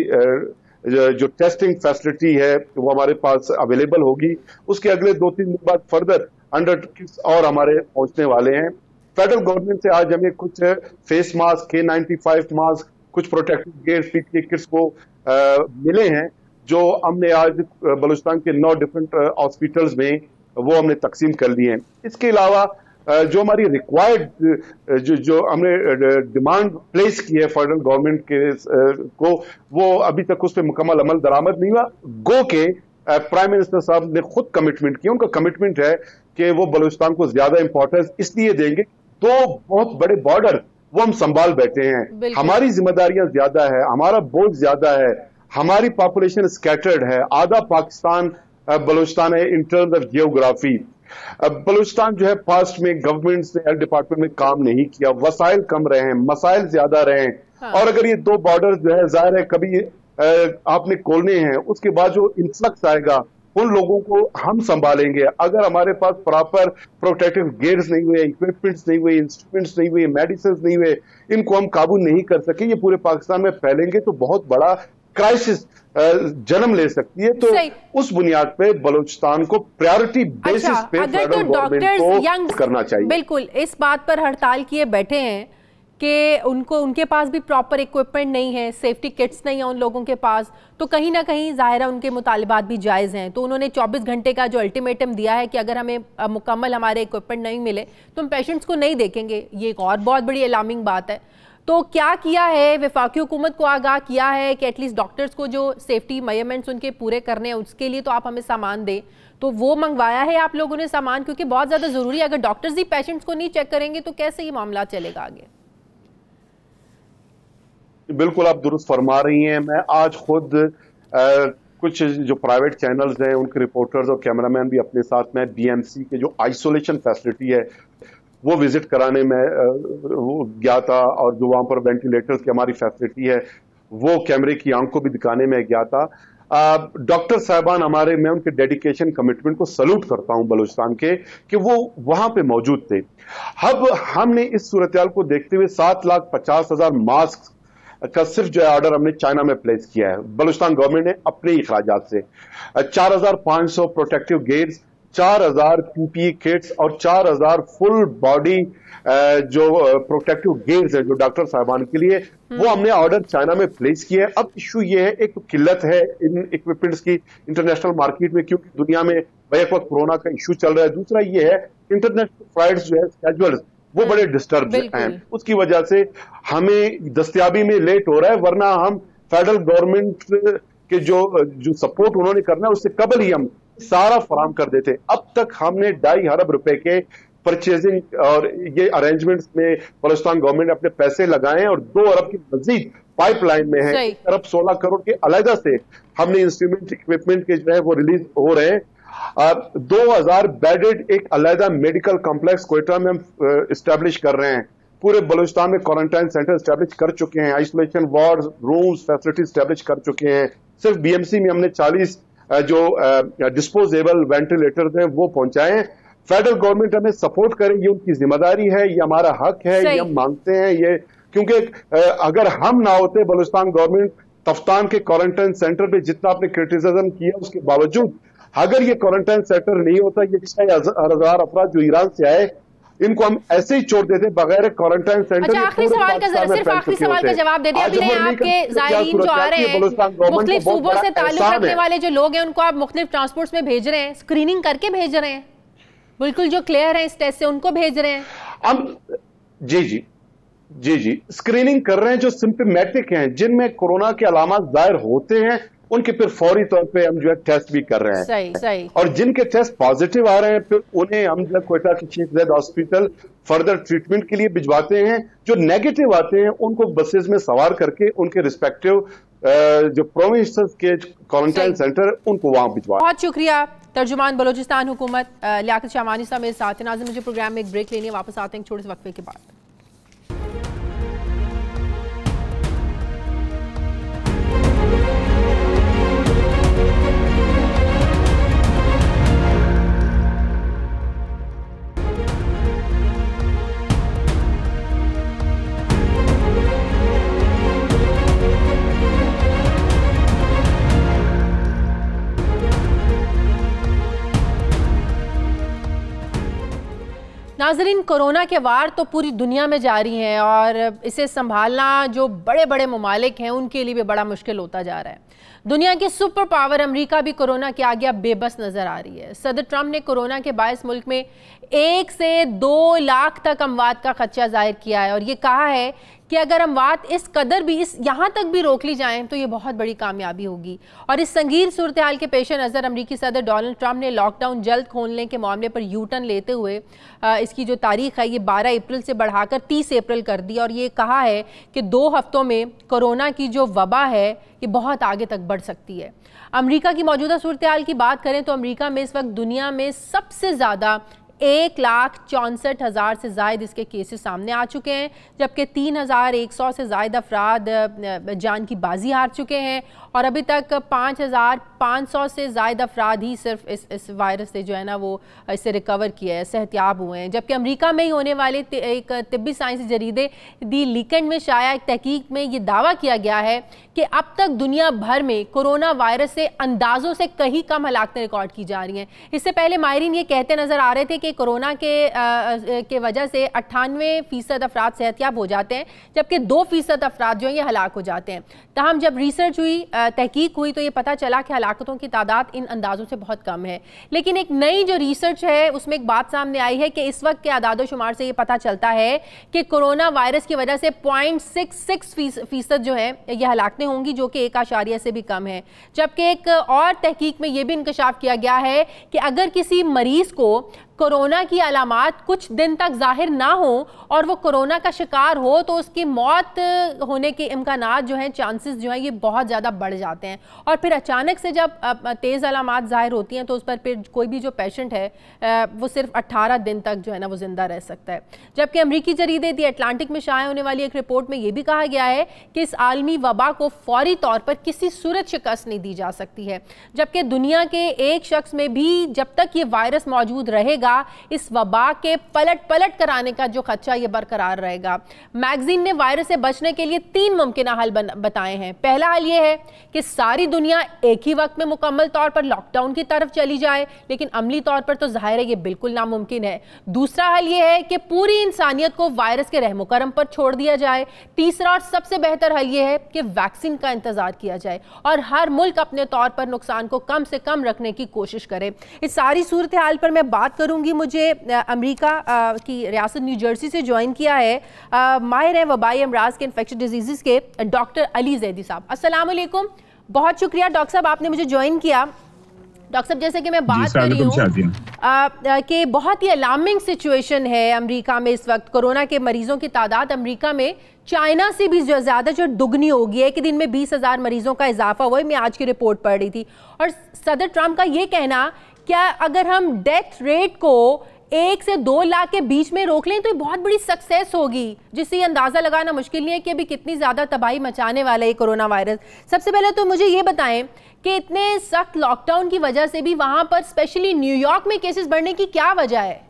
جو ٹیسٹنگ فیسلٹی ہے وہ ہمارے پاس اویلیبل ہوگی۔ اس کے اگلے 2-3 دن بعد فردر 100 کٹس اور ہمارے پہنچنے والے ہیں۔ فیڈرل گورنمنٹ سے آج ہمیں کچھ فیس ماسک، K95 ماسک، کچھ پروٹیکٹیو گیئر کی کٹس کو ملے ہیں، جو ہم نے آج بلوچستان کے 9 ڈفرنٹ ہاسپٹلز میں وہ ہم نے تقسیم کر لیے ہیں۔ اس کے علاوہ جو ہماری ریکوائرڈ جو ہم نے ڈیمانڈ پلیس کی ہے فیڈرل گورنمنٹ کے کو، وہ ابھی تک اس پہ مکمل عمل درآمد نہیں ہوا، گو کہ پرائم منسٹر صاحب نے خود کمٹمنٹ کی، ان کا کمٹمنٹ ہے کہ وہ بلوچستان کو زیادہ امپورٹنس اس لیے دیں گے، 2 بہت بڑے بارڈر وہ ہم سنبھال بیٹھے ہیں، ہماری ذمہ داریاں زیادہ ہے، ہمارا بوجھ زیادہ ہے، ہماری پاپولیشن اسکیٹرڈ ہے، آدھا پاکستان بلوچستان ہے in terms of geography. Balochistan جو ہے پاسٹ میں گورنمنٹ نے ہیلتھ ڈپارٹمنٹ میں کام نہیں کیا، وسائل کم رہے ہیں، مسائل زیادہ رہے ہیں، اور اگر یہ 2 بارڈر جو ہے ظاہر ہے کبھی آپ نے کھولنے ہیں، اس کے بعد جو انفلکس آئے گا ان لوگوں کو ہم سنبھالیں گے۔ اگر ہمارے پاس پراپر پروٹیکٹیو گیئرز نہیں ہوئے، اکوپمنٹس نہیں ہوئے، انسٹرومنٹس نہیں ہوئے، میڈیسنز نہیں ہوئے، ان کو ہم قابو نہیں کر سکے، یہ پورے پاکستان میں پھیلیں گے تو بہت بڑا کرائسس جنم لے سکتی ہے۔ تو اس بنیاد پہ بلوچستان کو پریورٹی بیسس پہ فیڈرل گورنمنٹ کو کرنا چاہیے۔ بالکل، اس بات پر ہڑتال کیے بیٹھے ہیں کہ ان کے پاس بھی پراپر اکوپمنٹ نہیں ہے، سیفٹی کٹس نہیں ہیں ان لوگوں کے پاس، تو کہیں نہ کہیں ظاہرہ ان کے مطالبات بھی جائز ہیں، تو انہوں نے 24 گھنٹے کا جو الٹیمیٹم دیا ہے کہ اگر ہمیں مکمل ہمارے اکوپمنٹ نہیں ملے تو ہم پیشنٹس کو نہیں دیکھیں گے۔ یہ ایک اور بہت بڑی الارمنگ بات ہے۔ تو کیا ہے وفاقی حکومت کو آگاہ کیا ہے کہ ایٹ لیسٹ ڈاکٹرز کو جو سیفٹی میجرمنٹس ان کے پورے کرنے ہیں اس کے لیے تو آپ ہمیں سامان دیں، تو وہ منگوایا ہے آپ لوگوں نے سامان؟ کیونکہ بہت زیادہ ضروری ہے، اگر ڈاکٹرز ہی پیشنٹس کو نہیں چیک کریں گے تو کیسے یہ معاملہ چلے گا آگے؟ بالکل آپ درست فرما رہی ہیں۔ میں آج خود کچھ جو پرائیویٹ چینلز ہیں ان کے رپورٹرز اور کیمرہ مین بھی اپنے ساتھ میں بی ایم سی کے جو آئسولیشن فیسلٹی ہے وہ وزٹ کرانے میں گیا تھا، اور جو وہاں پر وینٹیلیٹرز کی ہماری فیسلٹی ہے وہ کیمرے کی آنکھ کو بھی دکھانے میں گیا تھا۔ ڈاکٹر صاحبان ہمارے، میں ان کے ڈیڈیکیشن کمٹمنٹ کو سلوٹ کرتا ہوں بلوچستان کے، کہ وہ وہاں پہ موجود تھے۔ اب ہم نے اس صورتحال کو دیکھتے ہوئے 7,50,000 ماسک کا صرف جو ہے آرڈر ہم نے چائنا میں پلیس کیا ہے بلوچستان گورنمنٹ نے اپنے اخراجات سے، 4,500 protective gears, 4,000 P P E kits اور 4,000 فل باڈی جو پروٹیکٹیو گیئرز ہیں جو ڈاکٹر صاحبان کے لیے، وہ ہم نے آرڈر چائنا میں پلیس کیا ہے۔ اب ایشو یہ ہے، ایک تو قلت ہے ان اکوپمنٹس کی انٹرنیشنل مارکیٹ میں، کیونکہ دنیا میں بیک وقت کورونا کا ایشو چل رہا ہے، دوسرا یہ ہے انٹرنیشنل فلائٹس جو ہے اسکیجولز وہ بڑے ڈسٹرب ہیں، اس کی وجہ سے ہمیں دستیابی میں لیٹ ہو رہا ہے، ورنہ ہم فیڈرل گورنمنٹ کے جو سپورٹ انہوں نے کرنا ہے اس سے قبل ہی ہم سارا فراہم کر دیتے۔ اب تک ہم نے 2.5 ارب روپے کے پرچیزنگ اور یہ ارینجمنٹس میں بلوچستان گورنمنٹ نے اپنے پیسے لگائے ہیں، اور 2 ارب کی مزید پائپ لائن میں ہے، 1 ارب 16 کروڑ کے علیحدہ سے ہم نے انسٹرومنٹ اکوپمنٹ کے جو ہے وہ ریلیز ہو رہے ہیں۔ 2,000 بیڈڈ ایک علیحدہ میڈیکل کمپلیکس کوئٹہ میں ہم اسٹیبلش کر رہے ہیں، پورے بلوچستان میں کوارنٹائن سینٹر اسٹیبلش کر چکے ہیں، isolation wards, rooms, facility establish کر چکے ہیں۔ صرف بی ایم سی میں ہم نے 40 جو ڈسپوزیبل وینٹیلیٹرز ہیں وہ پہنچائے ہیں۔ فیڈرل گورنمنٹ ہمیں سپورٹ کرے، یہ ان کی ذمہ داری ہے، یہ ہمارا حق ہے، یہ ہم مانگتے ہیں، یہ کیونکہ اگر ہم نہ ہوتے بلوچستان گورنمنٹ تفتان کے کوارنٹائن سینٹر پہ جتنا آپ نے کرٹیسزم کیا اس کے باوجود اگر یہ کوارنٹائن سینٹر نہیں ہوتا، یہ 6,000 افراد جو ایران سے آئے ان کو ہم ایسے ہی چھوڑ دیتے بغیر کوارنٹائن سینٹر. اچھا آخری سوال کا صرف آخری سوال کا جواب دے دیں. ابھی نہیں آپ کے زائرین جو آ رہے ہیں مختلف صوبوں سے تعلق رکھنے والے جو لوگ ہیں ان کو آپ مختلف ٹرانسپورٹس میں بھیج رہے ہیں, اسکریننگ کر کے بھیج رہے ہیں, بالکل جو کلیئر ہیں اس ٹیسٹ سے ان کو بھیج رہے ہیں. ہم جی اسکریننگ کر رہے ہیں جو سمپٹمیٹک ہیں, جن میں کورونا کے علامات ظاہر ہوتے ہیں, ان کے پھر فوری طور پہ ہم جو ہے ٹیسٹ بھی کر رہے ہیں. صحیح. اور جن کے ٹیسٹ پازیٹیو آ رہے ہیں پھر انہیں ہم جو کوئٹہ کی شیخ زید ہاسپٹل فردر ٹریٹمنٹ کے لیے بھجواتے ہیں. جو نیگیٹو آتے ہیں ان کو بسز میں سوار کر کے ان کے ریسپیکٹیو جو پروونسز کے کوارنٹائن سینٹر ان کو وہاں بھجواتے ہیں. بہت شکریہ. ترجمان بلوچستان حکومت لیاقت شامانی صاحب میرے ساتھ ہیں. ناظرین مجھے پروگرام میں ایک بریک لینی ہے, واپس آتے ہیں چھوٹے سے وقفے کے بعد. ناظرین کورونا کے وار تو پوری دنیا میں جاری ہیں اور اسے سنبھالنا جو بڑے بڑے ممالک ہیں ان کے لیے بھی بڑا مشکل ہوتا جا رہا ہے. دنیا کی سپر پاور امریکہ بھی کورونا کے آگے بے بس نظر آ رہی ہے. صدر ٹرمپ نے کورونا کے باعث ملک میں 1 سے 2 لاکھ تک اموات کا خدشہ ظاہر کیا ہے اور یہ کہا ہے کہ اگر اموات اس قدر بھی یہاں تک بھی روک لی جائیں تو یہ بہت بڑی کامیابی ہوگی. اور اس سنگین صورتحال کے پیش نظر امریکی صدر ڈونلڈ ٹرمپ نے لاک ڈاؤن جلد کھولنے کے معاملے پر یو ٹرن لیتے ہوئے اس کی جو تاریخ ہے یہ 12 اپریل سے بڑھا کر 30 اپریل کر دی اور یہ کہا ہے کہ 2 ہفتوں میں کورونا کی جو وبا ہے یہ بہت آگے تک بڑھ سکتی ہے. امریکہ کی موجودہ صورتحال کی بات کریں تو امریکہ میں اس وقت دنیا میں سب سے زیادہ 1,64,000 سے زائد اس کے کیسز سامنے آ چکے ہیں, جبکہ 3,100 سے زائد افراد جان کی بازی ہار چکے ہیں اور ابھی تک 5,500 سے زائد افراد ہی صرف اس وائرس سے جو ہے نا وہ اسے ریکور کیا ہے, صحتیاب ہوئے ہیں. جبکہ امریکہ میں ہی ہونے والے ایک طبی سائنسی جریدے دی لیکنڈ میں شائع ایک تحقیق میں یہ دعویٰ کیا گیا ہے کہ اب تک دنیا بھر میں کورونا وائرس سے اندازوں سے کہیں کم ہلاکتیں ریکارڈ کی جا رہی ہیں. اس سے پہلے ماہرین یہ کہتے نظر آ رہے تھے کہ کورونا کے وجہ سے 98% افراد صحتیاب ہو جاتے ہیں, جبکہ 2% افراد جو ہیں یہ ہلاک ہو جاتے ہیں. تاہم جب ریسرچ ہوئی, تحقیق ہوئی تو یہ پتہ چلا کہ ہلاکتوں کی تعداد ان اندازوں سے بہت کم ہے. لیکن ایک نئی جو ریسرچ ہے اس میں ایک بات سامنے آئی ہے کہ اس وقت کے اعداد و شمار سے یہ پتہ چلتا ہے کہ کورونا وائرس کی وجہ سے 0.66% جو ہے یہ ہلاکتیں ہوں گی, جو کہ 1 سے بھی کم ہے. جبکہ ایک اور تحقیق میں یہ بھی انکشاف کیا گیا ہے کہ اگر کسی مریض کو کورونا کی علامات کچھ دن تک ظاہر نہ ہوں اور وہ کورونا کا شکار ہو تو اس کی موت ہونے کے امکانات جو ہیں, چانسز جو ہیں یہ بہت زیادہ بڑھ جاتے ہیں. اور پھر اچانک سے جب تیز علامات ظاہر ہوتی ہیں تو اس پر پھر کوئی بھی جو پیشنٹ ہے وہ صرف 18 دن تک جو ہے نا وہ زندہ رہ سکتا ہے. جبکہ امریکی جریدے دی اٹلانٹک میں شائع ہونے والی ایک رپورٹ میں یہ بھی کہا گیا ہے کہ اس عالمی وبا کو فوری طور پر کسی صورت شکست نہیں دی جا سکتی ہے, جبکہ دنیا کے ایک شخص میں بھی جب تک یہ وائرس موجود رہے گا اس وبا کے پلٹ کرانے کا جو خدشہ یہ برقرار رہے گا. میگزین نے وائرس سے بچنے کے لیے 3 ممکنہ حل بتائے ہیں. پہلا حل یہ ہے کہ ساری دنیا ایک ہی وقت میں مکمل طور پر لاک ڈاؤن کی طرف چلی جائے, لیکن عملی طور پر تو ظاہر ہے یہ بالکل ناممکن ہے. دوسرا حل یہ ہے کہ پوری انسانیت کو وائرس کے رحم و کرم پر چھوڑ دیا جائے. تیسرا اور سب سے بہتر حل یہ ہے کہ ویکسین کا انتظار کیا جائے اور ہر ملک اپنے طور پر نقصان کو کم سے کم رکھنے کی کوشش کرے. اس ساری صورتحال پر میں بات کروں گی. مجھے امریکہ کی ریاست نیو جرسی سے جوائن کیا ہے ماہر ہیں وبائی امراض کے انفیکشن ڈیزیزز کے ڈاکٹر علی زیدی صاحب. السلام علیکم. بہت شکریہ ڈاکٹر صاحب آپ نے مجھے جوائن کیا. ڈاکٹر صاحب جیسے کہ میں بات کر رہی ہوں کہ بہت ہی الارمنگ سچویشن ہے امریکہ میں اس وقت. کورونا کے مریضوں کی تعداد امریکہ میں چائنا سے بھی زیادہ جو دگنی ہو گئی ہے کہ دن میں 20,000 مریضوں کا اضافہ ہوا ہے. میں آج کی رپورٹ پڑھ رہی تھی اور صدر ٹرمپ کا یہ کہنا کیا اگر ہم ڈیتھ ریٹ کو 1 سے 2 لاکھ کے بیچ میں روک لیں تو یہ بہت بڑی سکسیس ہوگی, جس سے یہ اندازہ لگانا مشکل نہیں ہے کہ ابھی کتنی زیادہ تباہی مچانے والا ہے کورونا وائرس. سب سے پہلے تو مجھے یہ بتائیں کہ اتنے سخت لاک ڈاؤن کی وجہ سے بھی وہاں پر اسپیشلی نیو یارک میں کیسز بڑھنے کی کیا وجہ ہے؟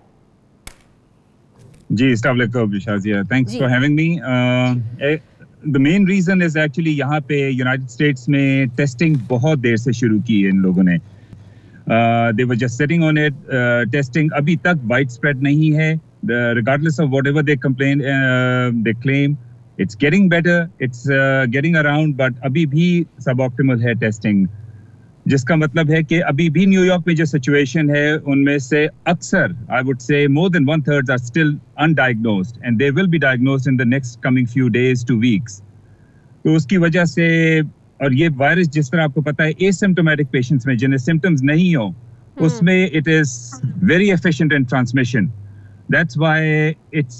جی السلام علیکم Shazia, thanks for having me. The main reason is actually یہاں پہ یونائٹڈ اسٹیٹس میں ٹیسٹنگ بہت دیر سے شروع کی ہے ان لوگوں نے. They were just sitting on it. Testing ابھی تک وائڈ اسپریڈ نہیں ہے. regardless of whatever they complain, they claim, it's getting better, it's getting around, but abhi bhi suboptimal hai testing. जिसका मतलब है कि अभी भी न्यूयॉर्क में जो सिचुएशन है उनमें से अक्सर I would say more than 1/3 are still undiagnosed and they will be diagnosed in the next coming few days to weeks. तो उसकी वजह से, और ये वायरस जिस तरह आपको पता है एसिम्प्टोमेटिक पेशेंट्स में जिन्हें सिम्टम्स नहीं हो उसमें it is very efficient in transmission. That's why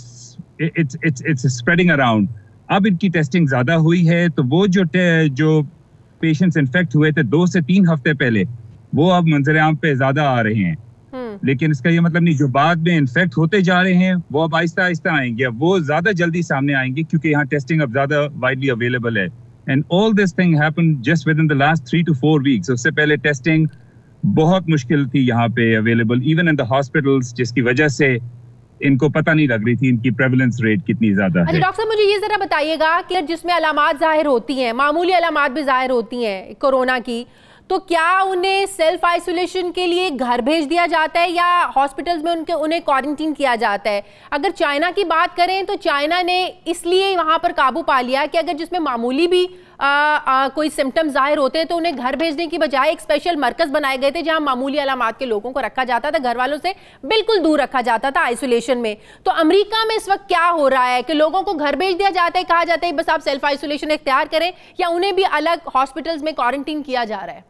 it's spreading around. अब इनकी टेस्टिंग ज्यादा हुई है तो वो जो पेशेंट्स इन्फेक्ट हुए थे 2 से 3 हफ्ते पहले वो अब मंजर आम पे ज्यादा आ रहे हैं. लेकिन इसका ये मतलब नहीं जो बाद में इन्फेक्ट होते जा रहे हैं वो अब आहिस्ता आहिस्ता आएंगे, वो ज्यादा जल्दी सामने आएंगे क्योंकि यहाँ टेस्टिंग अब ज्यादा वाइडली अवेलेबल है. And all this thing happened just within the last 3 to 4 weeks. उससे पहले टेस्टिंग बहुत मुश्किल थी यहाँ पे available even in the hospitals, जिसकी वजह से इनको पता नहीं लग रही थी इनकी प्रेवलेंस रेट कितनी ज्यादा है. अच्छा डॉक्टर साहब मुझे ये जरा बताइएगा कि जिसमें अलामात जाहिर होती हैं, मामूली अलामात भी जाहिर होती हैं कोरोना की, तो क्या उन्हें सेल्फ आइसोलेशन के लिए घर भेज दिया जाता है या हॉस्पिटल्स में उन्हें क्वारंटीन किया जाता है? अगर चाइना की बात करें तो चाइना ने इसलिए वहाँ पर काबू पा लिया कि अगर जिसमें मामूली भी कोई सिम्टम्स जाहिर होते हैं तो उन्हें घर भेजने की बजाय एक स्पेशल मरकज बनाए गए थे जहां मामूली अलामात के लोगों को रखा जाता था, घर वालों से बिल्कुल दूर रखा जाता था आइसोलेशन में. तो अमेरिका में इस वक्त क्या हो रहा है कि लोगों को घर भेज दिया जाता है, कहा जाता है बस आप सेल्फ आइसोलेशन इख्तियार करें, या उन्हें भी अलग हॉस्पिटल्स में क्वारंटीन किया जा रहा है?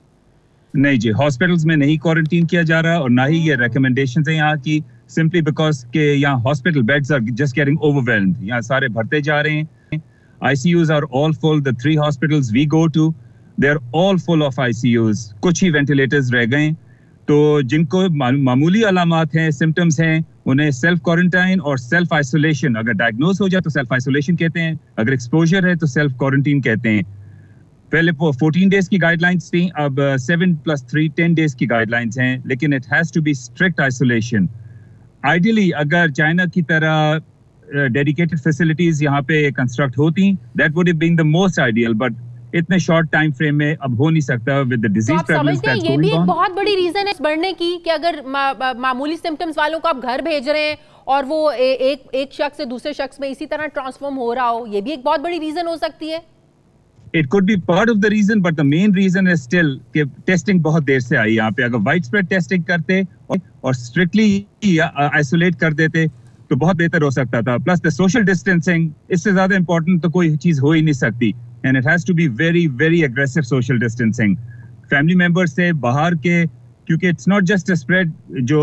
नहीं जी, हॉस्पिटल्स में नहीं क्वारंटीन किया जा रहा और ना ही ये रिकमेंडेशंस हैं यहाँ की, सिंपली बिकॉज के यहाँ hospital beds are just getting overwhelmed. यहाँ सारे भरते जा रहे हैं. ICUs are all full. The 3 hospitals we go to, they're all full of ICUs. कुछ ही वेंटिलेटर्स रह गए. तो जिनको मामूली अलामात हैं, सिम्टम्स हैं, उन्हें सेल्फ क्वारंटाइन और सेल्फ आइसोलेशन, अगर डायग्नोज हो जाए तो सेल्फ आइसोलेशन कहते हैं, अगर एक्सपोजर है तो सेल्फ क्वारंटीन कहते हैं. पहले 14 डेज की गाइडलाइंस थी, अब 7+3 10 डेज की गाइडलाइंस हैं, लेकिन it has to be strict isolation. Ideally अगर चाइना की तरह डेडिकेटेड फैसिलिटीज यहाँ पे कंस्ट्रक्ट होती, that would have been the most ideal, but इतने शॉर्ट टाइम फ्रेम में अब हो नहीं सकता with the disease prevalence that's going on. ये भी एक बहुत बड़ी रीजन है बढ़ने की कि अगर मामूली सिम्टम्स वालों को आप घर भेज रहे हैं और वो एक शख्स से दूसरे शख्स में इसी तरह ट्रांसफॉर्म हो रहा हो, ये भी एक बहुत बड़ी रीजन हो सकती है. It could be part of the reason, but the main reason is still कि टेस्टिंग बहुत देर से आई यहाँ पे. अगर वाइड स्प्रेड टेस्टिंग करते और स्ट्रिक्टली आइसोलेट कर देते तो बहुत बेहतर हो सकता था. प्लस द सोशल डिस्टेंसिंग, इससे ज्यादा इंपॉर्टेंट तो कोई चीज हो ही नहीं सकती. And it has to be very very aggressive social distancing. Family members से बाहर के, क्योंकि it's not just a spread जो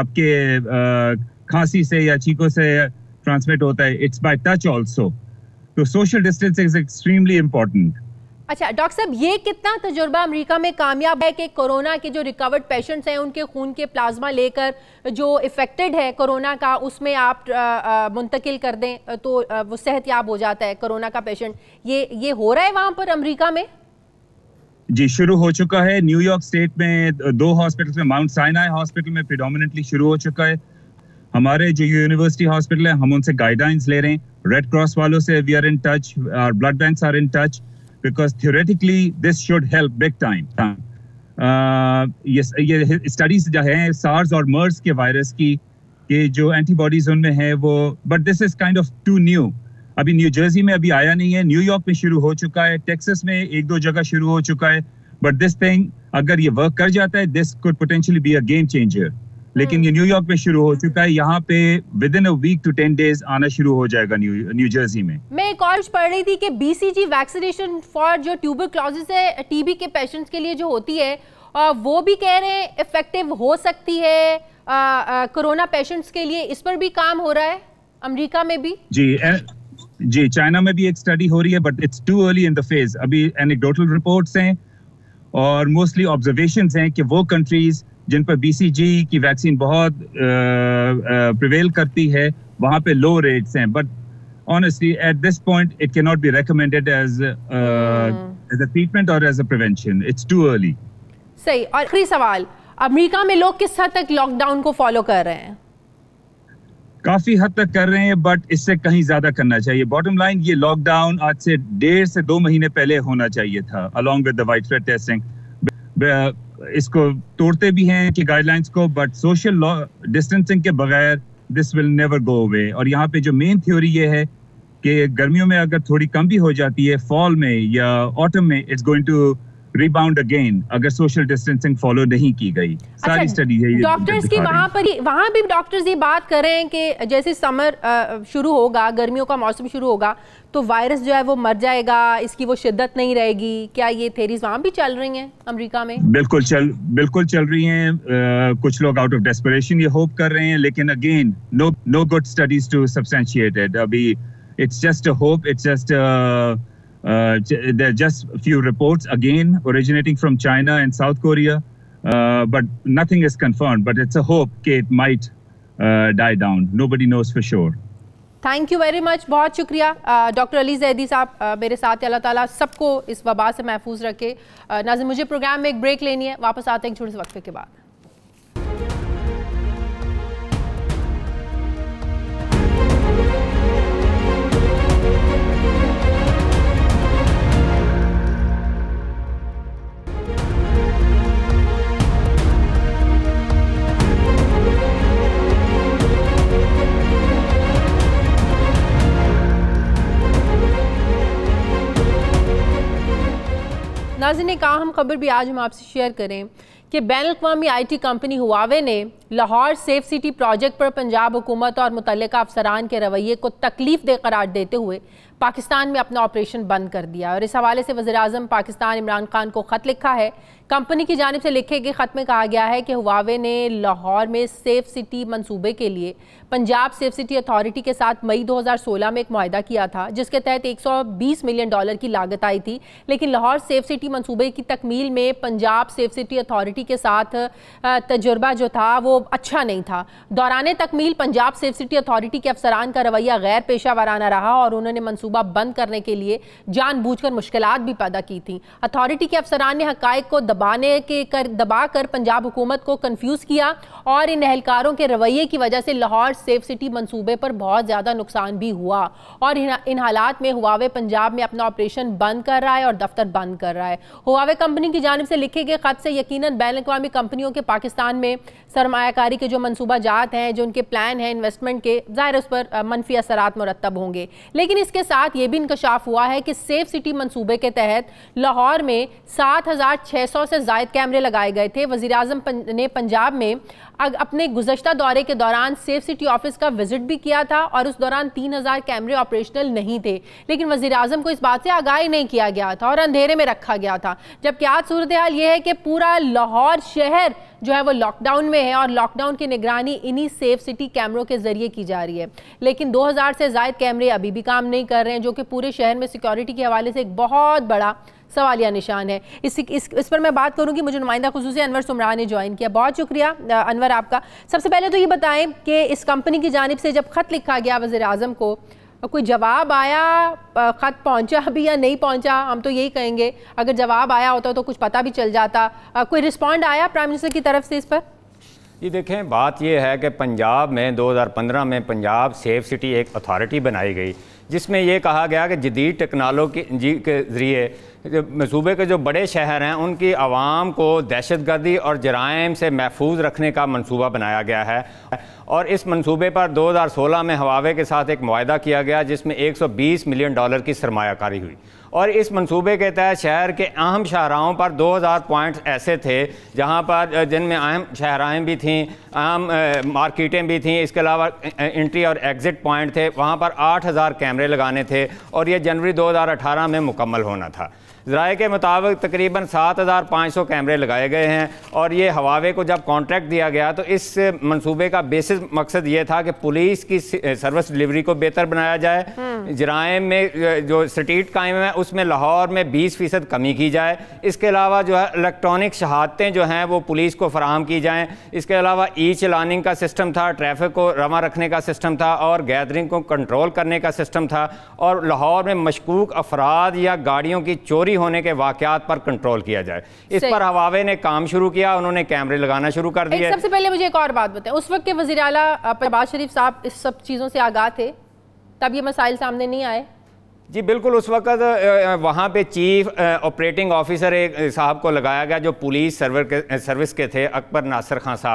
आपके खांसी से या छींकों से ट्रांसमिट होता है, इट्स बाय टच ऑल्सो. तो social distancing is extremely important. अच्छा डॉक्टर साहब, ये कितना तजुर्बा अमेरिका में कामयाब है कि कोरोना के जो रिकवर्ड पेशेंट्स हैं उनके खून के प्लाज्मा लेकर जो इफेक्टेड है कोरोना का उसमें आप मुंतकिल कर दें तो वो सेहतयाब हो जाता है कोरोना का पेशेंट. ये हो रहा है वहां पर अमेरिका में? जी, शुरू हो चुका है. न्यूयॉर्क स्टेट में 2 हॉस्पिटल्स में, माउंट साइनाई हॉस्पिटल में प्रिडोमिनेंटली शुरू हो चुका है. हमारे जो यूनिवर्सिटी हॉस्पिटल है हम उनसे गाइडलाइंस ले रहे हैं. रेड क्रॉस वालों से we are in touch, our blood banks are in touch, because theoretically this should help big time. ये स्टडीज जो है सार्स और मर्स के वायरस की के जो एंटीबॉडीज उनमें है वो, but this is kind of too new. अभी न्यू जर्सी में अभी आया नहीं है, न्यूयॉर्क में शुरू हो चुका है, टेक्सास में 1-2 जगह शुरू हो चुका है. बट दिस थिंग अगर ये वर्क कर जाता है, this could potentially be a game changer. लेकिन ये न्यूयॉर्क में शुरू हो चुका है, यहाँ पे within a week to 10 days आना शुरू हो जाएगा न्यू जर्सी में. मैं एक और पढ़ रही थी कि BCG वैक्सीनेशन फॉर जो ट्यूबरक्लोसिस है, टीबी के पेशेंट्स के लिए जो होती है, वो भी कह रहे हैं इफेक्टिव हो सकती है कोरोना पेशेंट्स के लिए. इस पर भी काम हो रहा है अमेरिका में भी? जी, चाइना में भी एक स्टडी हो रही है, but it's too early in the phase. अभी एनेक्डोटल रिपोर्ट्स हैं और मोस्टली ऑब्जर्वेशंस हैं कि वो कंट्रीज जिन पर BCG की वैक्सीन बहुत प्रिवेल करती है वहां पे लो रेट्स हैं. But honestly at this point it can not be recommended as a treatment और as a prevention. It's too early. सही. और आखिरी सवाल, अमेरिका में लोग किस हद तक लॉकडाउन को फॉलो कर रहे हैं? काफी हद तक कर रहे हैं, बट इससे कहीं ज्यादा करना चाहिए. बॉटम लाइन, ये लॉकडाउन आज से 1.5 से 2 महीने पहले होना चाहिए था, along with the wide spread testing. इसको तोड़ते भी हैं कि गाइडलाइंस को, बट सोशल डिस्टेंसिंग के बगैर this will never go away. اور یہاں پہ جو مین تھیوری یہ ہے کہ گرمیوں میں اگر تھوڑی کم بھی ہو جاتی ہے فال میں یا آٹم میں it's going to rebound again اگر سوشل ڈسٹینسنگ فالو نہیں کی گئی. ساری اسٹڈی ہے ڈاکٹرز کی وہاں بھی ڈاکٹرز یہ بات کر رہے ہیں کہ جیسے سمر شروع ہوگا, گرمیوں کا موسم شروع ہوگا تو وائرس جو ہے وہ مر جائے گا, اس کی وہ شدت نہیں رہے گی. کیا یہ تھیریز وہاں بھی چل رہی ہیں امریکہ میں؟ بالکل چل رہی ہیں. کچھ لوگ آؤٹ آف ڈیسپریشن یہ ہوپ کر رہے ہیں, لیکن again no good studies to substantiate it. ابھی it's just a hope, it's just there are just a few reports again originating from China and South Korea, but nothing is confirmed, but it's a hope that it might die down. Nobody knows for sure. Thank you very much, بہت شکریہ doctor Ali Zaidi صاحب میرے ساتھ. اللہ تعالیٰ سب کو اس وبا سے محفوظ رکھے. ناظرین مجھے پروگرام میں ایک بریک لینی ہے, واپس آتے ہیں چھوٹے سے وقفے کے بعد. ناظرین ایک اہم خبر بھی آج ہم آپ سے شیئر کریں کہ بین الاقوامی آئی ٹی کمپنی ہواوے نے لاہور سیف سٹی پروجیکٹ پر پنجاب حکومت اور متعلقہ افسران کے رویے کو تکلیف دہ قرار دیتے ہوئے پاکستان میں اپنا آپریشن بند کر دیا. اور اس حوالے سے وزیر اعظم پاکستان عمران خان کو خط لکھا ہے. کمپنی کی جانب سے لکھے گئے خط میں کہا گیا ہے کہ ہواوے نے لاہور میں سیف سٹی منصوبے کے لیے پنجاب سیف سٹی اتھارٹی کے ساتھ مئی 2016 میں ایک معاہدہ کیا تھا جس کے تحت $120 ملین کی لاگت آئی تھی, لیکن لاہور سیف سٹی منصوبے کی تکمیل میں پنجاب سیف سٹی اتھارٹی کے ساتھ تجربہ جو تھا وہ اچھا نہیں تھا. دوران تکمیل پنجاب سیف سٹی اتھارٹی کے افسران کا رویہ غیر پیشہ ورانہ رہا اور انہوں نے منصوبہ بند کرنے کے لیے جان بوجھ کر مشکلات بھی پیدا کی تھیں. اتھارٹی کے افسران نے حقائق کو دبا کر پنجاب حکومت کو کنفیوز کیا اور ان اہلکاروں کے رویے کی وجہ سے لاہور سیف سٹی منصوبے پر بہت زیادہ نقصان بھی ہوا. اور ان حالات میں ہواوے پنجاب میں اپنا آپریشن بند کر رہا ہے اور دفتر بند کر رہا ہے. ہواوے کمپنی کی جانب سے لکھے گئے خط سے یقیناً بین الاقوامی کمپنیوں کے پاکستان میں سرمایہ کاری کے جو منصوبہ جات ہیں, جو ان کے پلان ہیں انویسٹمنٹ کے, ظاہر اس پر منفی اثرات مرتب ہوں گے. لیکن اس کے ساتھ یہ بھی انکشاف ہوا ہے کہ سیف سٹی منصوبے کے تحت لاہور میں 7600 سے زائد کیمرے لگائے گئے تھے. وزیر اعظم نے پنجاب میں اپنے گزشتہ دورے کے دوران سیف سٹی آفس کا وزٹ بھی کیا تھا اور اس دوران 3000 کیمرے آپریشنل نہیں تھے, لیکن وزیر اعظم کو اس بات سے آگاہی نہیں کیا گیا تھا اور اندھیرے میں رکھا گیا تھا. جبکہ آج صورتحال یہ ہے کہ پورا لاہور شہر جو ہے وہ لاک ڈاؤن میں ہے اور لاک ڈاؤن کی نگرانی انہی سیف سٹی کیمروں کے ذریعے کی جا رہی ہے. لیکن 2000 سے زائد کیمرے ابھی بھی کام نہیں کر رہے ہیں, جو کہ پورے شہر میں سیکیورٹی کے حوالے سے ایک بہت بڑا سوالیہ نشان ہے. اس پر میں بات کروں گی. مجھے نمائندہ خصوصی انور سمران نے جوائن کیا. بہت شکریہ انور آپ کا. سب سے پہلے تو یہ بتائیں کہ اس کمپنی کی جانب سے جب خط لکھا گیا وزیر اعظم کو, کوئی جواب آیا, خط پہنچا بھی یا نہیں پہنچا؟ ہم تو یہی کہیں گے اگر جواب آیا ہوتا تو کچھ پتہ بھی چل جاتا. کوئی رسپونڈ آیا پرائم منسٹر کی طرف سے اس پر؟ جی دیکھیں, بات یہ ہے کہ پنجاب میں 2015 میں پنجاب سیف سٹی ایک اتھارٹی بنائی گئی جس میں یہ کہا گیا کہ جدید ٹیکنالوجی کے ذریعے صوبے کے جو بڑے شہر ہیں ان کی عوام کو دہشت گردی اور جرائم سے محفوظ رکھنے کا منصوبہ بنایا گیا ہے. اور اس منصوبے پر 2016 میں ہواوے کے ساتھ ایک معاہدہ کیا گیا جس میں $120 ملین کی سرمایہ کاری ہوئی. اور اس منصوبے کے تحت شہر کے اہم شاہراہوں پر 2000 پوائنٹس ایسے تھے جہاں پر جن میں اہم شاہراہیں بھی تھیں, اہم مارکیٹیں بھی تھیں, اس کے علاوہ انٹری اور ایگزٹ پوائنٹ تھے. وہاں پر 8000 کیمرے لگانے تھے اور یہ جنوری 2018 میں مکمل ہونا تھا. ذرائع کے مطابق تقریباً 7500 کیمرے لگائے گئے ہیں. اور یہ ہواوے کو جب کانٹریکٹ دیا گیا تو اس منصوبے کا بیسس مقصد یہ تھا کہ پولیس کی سروس ڈلیوری کو بہتر بنایا جائے, جرائم میں جو اسٹریٹ کرائم ہے اس میں لاہور میں 20% کمی کی جائے. اس کے علاوہ جو ہے الیکٹرانک شہادتیں جو ہیں وہ پولیس کو فراہم کی جائیں. اس کے علاوہ ای چلاننگ کا سسٹم تھا, ٹریفک کو رواں رکھنے کا سسٹم تھا اور گیدرنگ کو کنٹرول کرنے کا سسٹم تھا. اور لاہور میں مشکوک افراد یا گاڑیوں کی چوری ہونے کے واقعات پر کنٹرول کیا جائے. اس پر ہواوے نے کام شروع کیا, انہوں نے کیمرے لگانا شروع کر دیے. سب سے پہلے مجھے ایک اور بات بتائیں, اس وقت کے وزیر اعلیٰ شہباز شریف صاحب اس سب چیزوں سے آگاہ تھے تب یہ مسائل سامنے نہیں آئے؟ جی بالکل, اس وقت وہاں پہ چیف آپریٹنگ آفیسر ایک صاحب کو لگایا گیا جو پولیس سروس کے تھے, اکبر ناصر خان صاحب.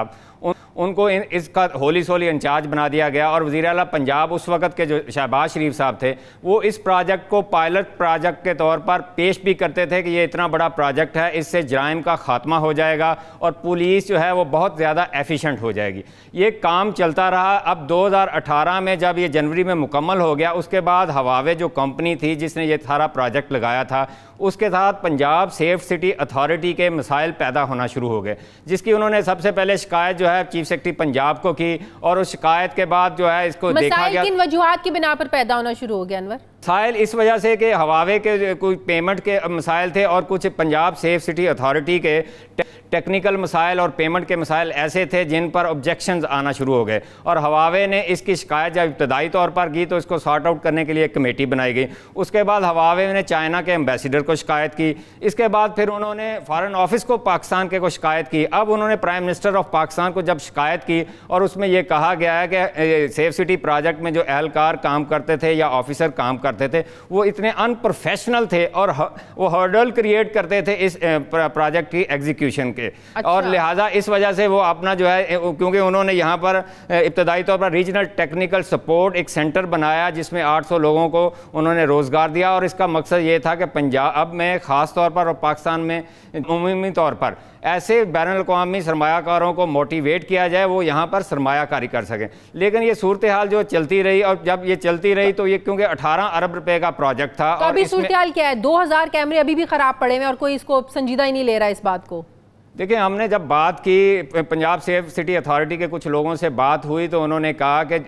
ان کو اس کا ہولی سولی انچارج بنا دیا گیا، اور وزیر اعلیٰ پنجاب اس وقت کے جو شہباز شریف صاحب تھے وہ اس پروجیکٹ کو پائلٹ پروجیکٹ کے طور پر پیش بھی کرتے تھے کہ یہ اتنا بڑا پروجیکٹ ہے، اس سے جرائم کا خاتمہ ہو جائے گا اور پولیس جو ہے وہ بہت زیادہ ایفیشنٹ ہو جائے گی۔ یہ کام چلتا رہا۔ اب 2018 میں جب یہ جنوری میں مکمل ہو گیا، اس کے بعد ہواوے جو کمپنی تھی جس نے یہ سارا پروجیکٹ لگایا تھا، اس کے ساتھ پنجاب سیف سٹی اتھارٹی کے مسائل پیدا ہونا شروع ہو گئے، جس کی انہوں نے سب سے پہلے شکایت جو ہے چیف سیکرٹری پنجاب کو کی، اور اس شکایت کے بعد جو ہے اس کو دیکھا گیا۔ مسائل کن وجوہات کی بنا پر پیدا ہونا شروع ہو گیا انور؟ مسائل اس وجہ سے کہ ہواوے کے کوئی پیمنٹ کے مسائل تھے، اور کچھ پنجاب سیف سٹی اتھارٹی کے ٹیکنیکل مسائل اور پیمنٹ کے مسائل ایسے تھے جن پر آبجیکشنز آنا شروع ہو گئے، اور ہواوے نے اس کی شکایت جب ابتدائی طور پر کی تو اس کو سارٹ آؤٹ کرنے کے لیے ایک کمیٹی بنائی گئی۔ اس کے بعد ہواوے نے چائنا کے ایمبیسیڈر کو شکایت کی، اس کے بعد پھر انہوں نے فارن آفس کو پاکستان کے کو شکایت کی۔ اب انہوں نے پرائم منسٹر آف پاکستان کو جب شکایت کی، اور اس میں یہ کہا گیا ہے کہ سیف سٹی پروجیکٹ میں جو اہلکار کام کرتے تھے یا آفیسر کام کرتے تھے وہ اتنے ان پروفیشنل تھے، اور وہ ہرڈل کریٹ کرتے تھے اس پروجیکٹ کی ایگزیکیوشن کے، اور لہٰذا اس وجہ سے وہ اپنا جو ہے، کیونکہ انہوں نے یہاں پر ابتدائی طور پر ریجنل ٹیکنیکل سپورٹ ایک سینٹر بنایا جس میں 800 لوگوں کو انہوں نے روزگار دیا، اور اس کا مقصد یہ تھا کہ پنجاب میں خاص طور پر اور پاکستان میں عمومی طور پر ایسے بین الاقوامی سرمایہ کاروں کو موٹیویٹ کیا جائے وہ یہاں پر سرمایہ کاری کر سکیں۔ لیکن یہ صورتحال جو چلتی رہی، اور جب یہ چلتی رہی تو یہ کیونکہ 18 ارب روپے کا پروجیکٹ تھا، تو ابھی صورتحال کیا ہے؟ 2000 کیمرے ابھی بھی خراب پڑے ہوئے اور کوئی اس کو سنجیدہ ہی نہیں لے رہا اس بات کو۔ دیکھیں، ہم نے جب بات کی پنجاب سیف سٹی اتھارٹی کے کچھ لوگوں سے بات ہوئی تو انہوں نے کہا کہ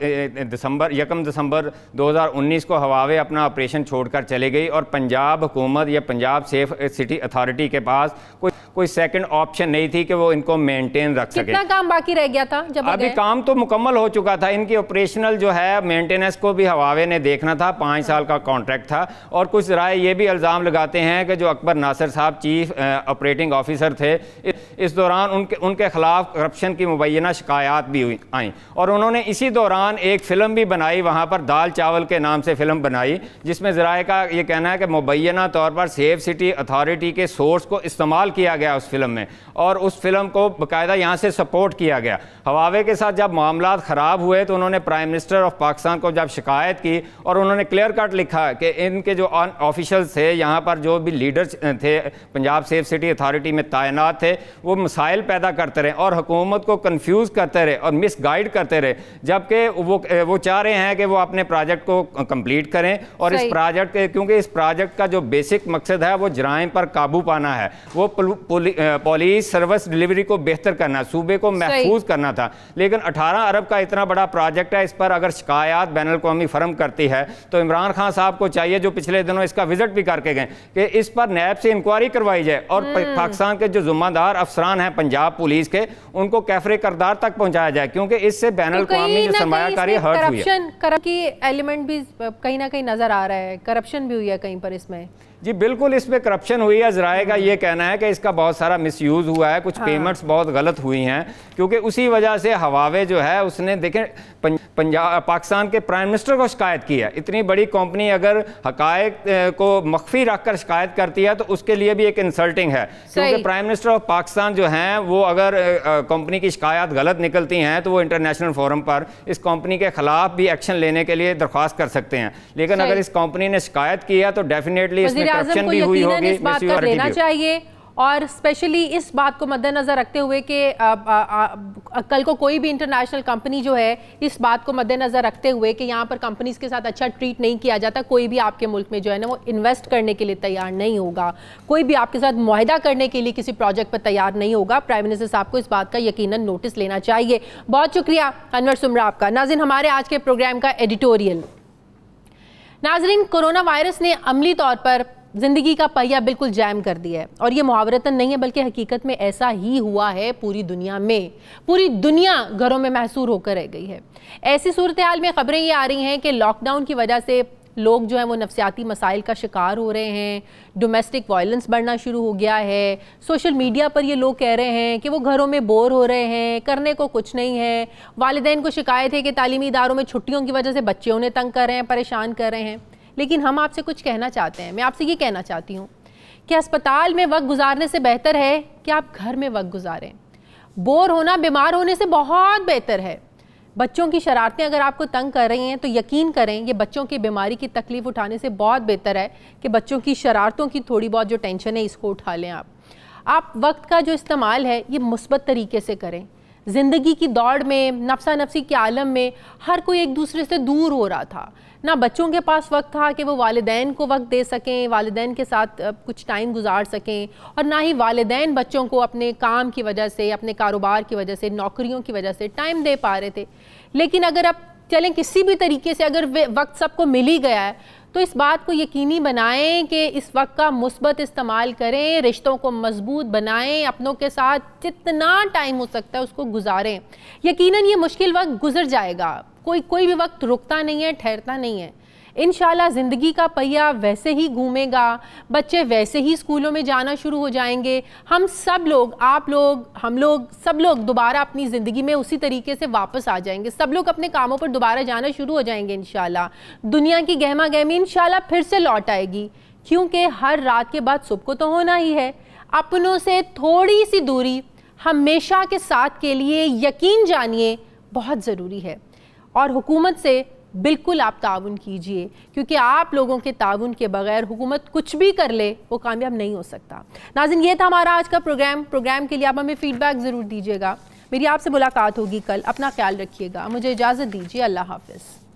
1 دسمبر 2019 کو ہواوے اپنا آپریشن چھوڑ کر چلے گئی، اور پنجاب حکومت یا پنجاب سیف سٹی اتھارٹی کے پاس کوئی سیکنڈ آپشن نہیں تھی کہ وہ ان کو مینٹین رکھ سکے۔ کتنا کام باقی رہ گیا تھا جب ابھی کام تو مکمل ہو چکا تھا، ان کی آپریشنل جو ہے مینٹیننس کو بھی ہواوے نے دیکھنا تھا، 5 سال کا کانٹریکٹ تھا، اور کچھ ذرائع یہ بھی الزام لگاتے ہیں کہ جو اکبر ناصر صاحب چیف آپریٹنگ آفیسر تھے، اس دوران ان کے خلاف کرپشن کی مبینہ شکایات بھی آئیں، اور انہوں نے اسی دوران ایک فلم بھی بنائی، وہاں پر دال چاول کے نام سے فلم بنائی، جس میں ذرائع کا یہ کہنا ہے کہ مبینہ طور پر سیف سٹی اتھارٹی کے سورس کو استعمال کیا گیا اس فلم میں، اور اس فلم کو باقاعدہ یہاں سے سپورٹ کیا گیا۔ ہواوے کے ساتھ جب معاملات خراب ہوئے تو انہوں نے پرائم منسٹر آف پاکستان کو جب شکایت کی، اور انہوں نے کلیئر کٹ لکھا کہ ان کے جو آفیشلز تھے یہاں پر، جو بھی لیڈرز تھے پنجاب سیف سٹی اتھارٹی میں تعینات تھے، وہ مسائل پیدا کرتے رہے اور حکومت کو کنفیوز کرتے رہے اور مس گائیڈ کرتے رہے، جبکہ وہ چاہ رہے ہیں کہ وہ اپنے پروجیکٹ کو کمپلیٹ کریں، اور اس پروجیکٹ کیونکہ اس پروجیکٹ کا جو بیسک مقصد ہے وہ جرائم پر قابو پانا ہے، وہ پولیس سروس ڈیلیوری کو بہتر کرنا، صوبے کو محفوظ کرنا تھا۔ لیکن 18 ارب کا اتنا بڑا پروجیکٹ ہے، اس پر اگر شکایات بین الاقوامی فرم کرتی ہے تو عمران خان صاحب کو چاہیے، جو پچھلے دنوں اس کا وزٹ بھی کر کے گئے، کہ اس پر نیب سے انکوائری کروائی جائے، اور پاکستان کے جو ذمہ دار افسران ہیں پنجاب پولیس کے، ان کو کیفر کردار تک پہنچایا جائے، کیونکہ اس سے بین الاقوامی جو سرمایہ کاری ہرٹ ہوئی ہے۔ کرپشن کی ایلیمنٹ بھی کہیں نہ کہیں نظر آ رہا ہے، کرپشن بھی ہوئی ہے کہیں پر اس میں۔ جی بالکل، اس میں کرپشن ہوئی ہے، ذرائع کا یہ کہنا ہے کہ اس کا بہت سارا مس یوز ہوا ہے، کچھ پیمنٹس بہت غلط ہوئی ہیں، کیونکہ اسی وجہ سے ہواوے جو ہے اس نے دیکھیں پاکستان کے پرائم منسٹر کو شکایت کی ہے۔ اتنی بڑی کمپنی اگر حقائق کو مخفی رکھ کر شکایت کرتی ہے تو اس کے لیے بھی ایک انسلٹنگ ہے، کیونکہ پرائم منسٹر آف پاکستان جو ہیں وہ اگر کمپنی کی شکایات غلط نکلتی ہیں تو وہ انٹرنیشنل فورم پر اس کمپنی کے خلاف بھی ایکشن لینے کے لیے درخواست کر سکتے ہیں، لیکن اگر اس کمپنی نے شکایت کی ہے تو ڈیفینیٹلی اس میں کرپشن بھی ہوئی ہوگی، اس بات کا لینا چاہیے، اور اسپیشلی اس بات کو مد نظر رکھتے ہوئے کہ کل کو کوئی بھی انٹرنیشنل کمپنی جو ہے، اس بات کو مد نظر رکھتے ہوئے کہ یہاں پر کمپنیز کے ساتھ اچھا ٹریٹ نہیں کیا جاتا، کوئی بھی آپ کے ملک میں جو ہے نا وہ انویسٹ کرنے کے لیے تیار نہیں ہوگا، کوئی بھی آپ کے ساتھ معاہدہ کرنے کے لیے کسی پروجیکٹ پر تیار نہیں ہوگا، پرائم منسٹر صاحب کو اس بات کا یقیناً نوٹس لینا چاہیے۔ بہت شکریہ انور سمرہ آپ کا۔ ناظرین، ہمارے آج کے پروگرام کا ایڈیٹوریل۔ ناظرین، کورونا وائرس نے عملی طور پر زندگی کا پہیہ بالکل جام کر دیا ہے، اور یہ محاورتاً نہیں ہے بلکہ حقیقت میں ایسا ہی ہوا ہے۔ پوری دنیا میں پوری دنیا گھروں میں محصور ہو کر رہ گئی ہے۔ ایسی صورتحال میں خبریں یہ آ رہی ہیں کہ لاک ڈاؤن کی وجہ سے لوگ جو ہیں وہ نفسیاتی مسائل کا شکار ہو رہے ہیں، ڈومیسٹک وائلنس بڑھنا شروع ہو گیا ہے، سوشل میڈیا پر یہ لوگ کہہ رہے ہیں کہ وہ گھروں میں بور ہو رہے ہیں، کرنے کو کچھ نہیں ہے، والدین کو شکایت ہے کہ تعلیمی اداروں میں چھٹیوں کی وجہ سے بچے انہیں تنگ کر رہے ہیں، پریشان کر رہے ہیں۔ لیکن ہم آپ سے کچھ کہنا چاہتے ہیں، میں آپ سے یہ کہنا چاہتی ہوں کہ ہسپتال میں وقت گزارنے سے بہتر ہے کہ آپ گھر میں وقت گزاریں۔ بور ہونا بیمار ہونے سے بہت بہتر ہے. بچوں کی شرارتیں اگر آپ کو تنگ کر رہی ہیں تو یقین کریں یہ بچوں کی بیماری کی تکلیف اٹھانے سے بہت بہتر ہے کہ بچوں کی شرارتوں کی تھوڑی بہت جو ٹینشن ہے اس کو اٹھا لیں. آپ وقت کا جو استعمال ہے یہ مثبت طریقے سے کریں. زندگی کی دوڑ میں، نفسا نفسی کے عالم میں ہر کوئی ایک دوسرے سے دور ہو رہا تھا. نہ بچوں کے پاس وقت تھا کہ وہ والدین کو وقت دے سکیں، والدین کے ساتھ کچھ ٹائم گزار سکیں، اور نہ ہی والدین بچوں کو اپنے کام کی وجہ سے، اپنے کاروبار کی وجہ سے، نوکریوں کی وجہ سے ٹائم دے پا رہے تھے. لیکن اگر اب چلیں کسی بھی طریقے سے اگر وقت سب کو مل ہی گیا ہے تو اس بات کو یقینی بنائیں کہ اس وقت کا مثبت استعمال کریں، رشتوں کو مضبوط بنائیں، اپنوں کے ساتھ جتنا ٹائم ہو سکتا ہے اس کو گزاریں. یقیناً یہ مشکل وقت گزر جائے گا، کوئی بھی وقت رکتا نہیں ہے، ٹھہرتا نہیں ہے. انشاءاللہ زندگی کا پہیہ ویسے ہی گھومے گا، بچے ویسے ہی اسکولوں میں جانا شروع ہو جائیں گے. ہم سب لوگ، آپ لوگ، ہم لوگ، سب لوگ دوبارہ اپنی زندگی میں اسی طریقے سے واپس آ جائیں گے. سب لوگ اپنے کاموں پر دوبارہ جانا شروع ہو جائیں گے انشاءاللہ. دنیا کی گہما گہمی انشاءاللہ پھر سے لوٹ آئے گی، کیونکہ ہر رات کے بعد صبح کو تو ہونا ہی ہے. اپنوں سے تھوڑی سی دوری ہمیشہ کے ساتھ کے لیے یقین جانیے بہت ضروری ہے. اور حکومت سے بالکل آپ تعاون کیجئے، کیونکہ آپ لوگوں کے تعاون کے بغیر حکومت کچھ بھی کر لے وہ کامیاب نہیں ہو سکتا. ناظرین یہ تھا ہمارا آج کا پروگرام کے لیے آپ ہمیں فیڈ بیک ضرور دیجیے گا. میری آپ سے ملاقات ہوگی کل. اپنا خیال رکھیے گا. مجھے اجازت دیجیے. اللہ حافظ.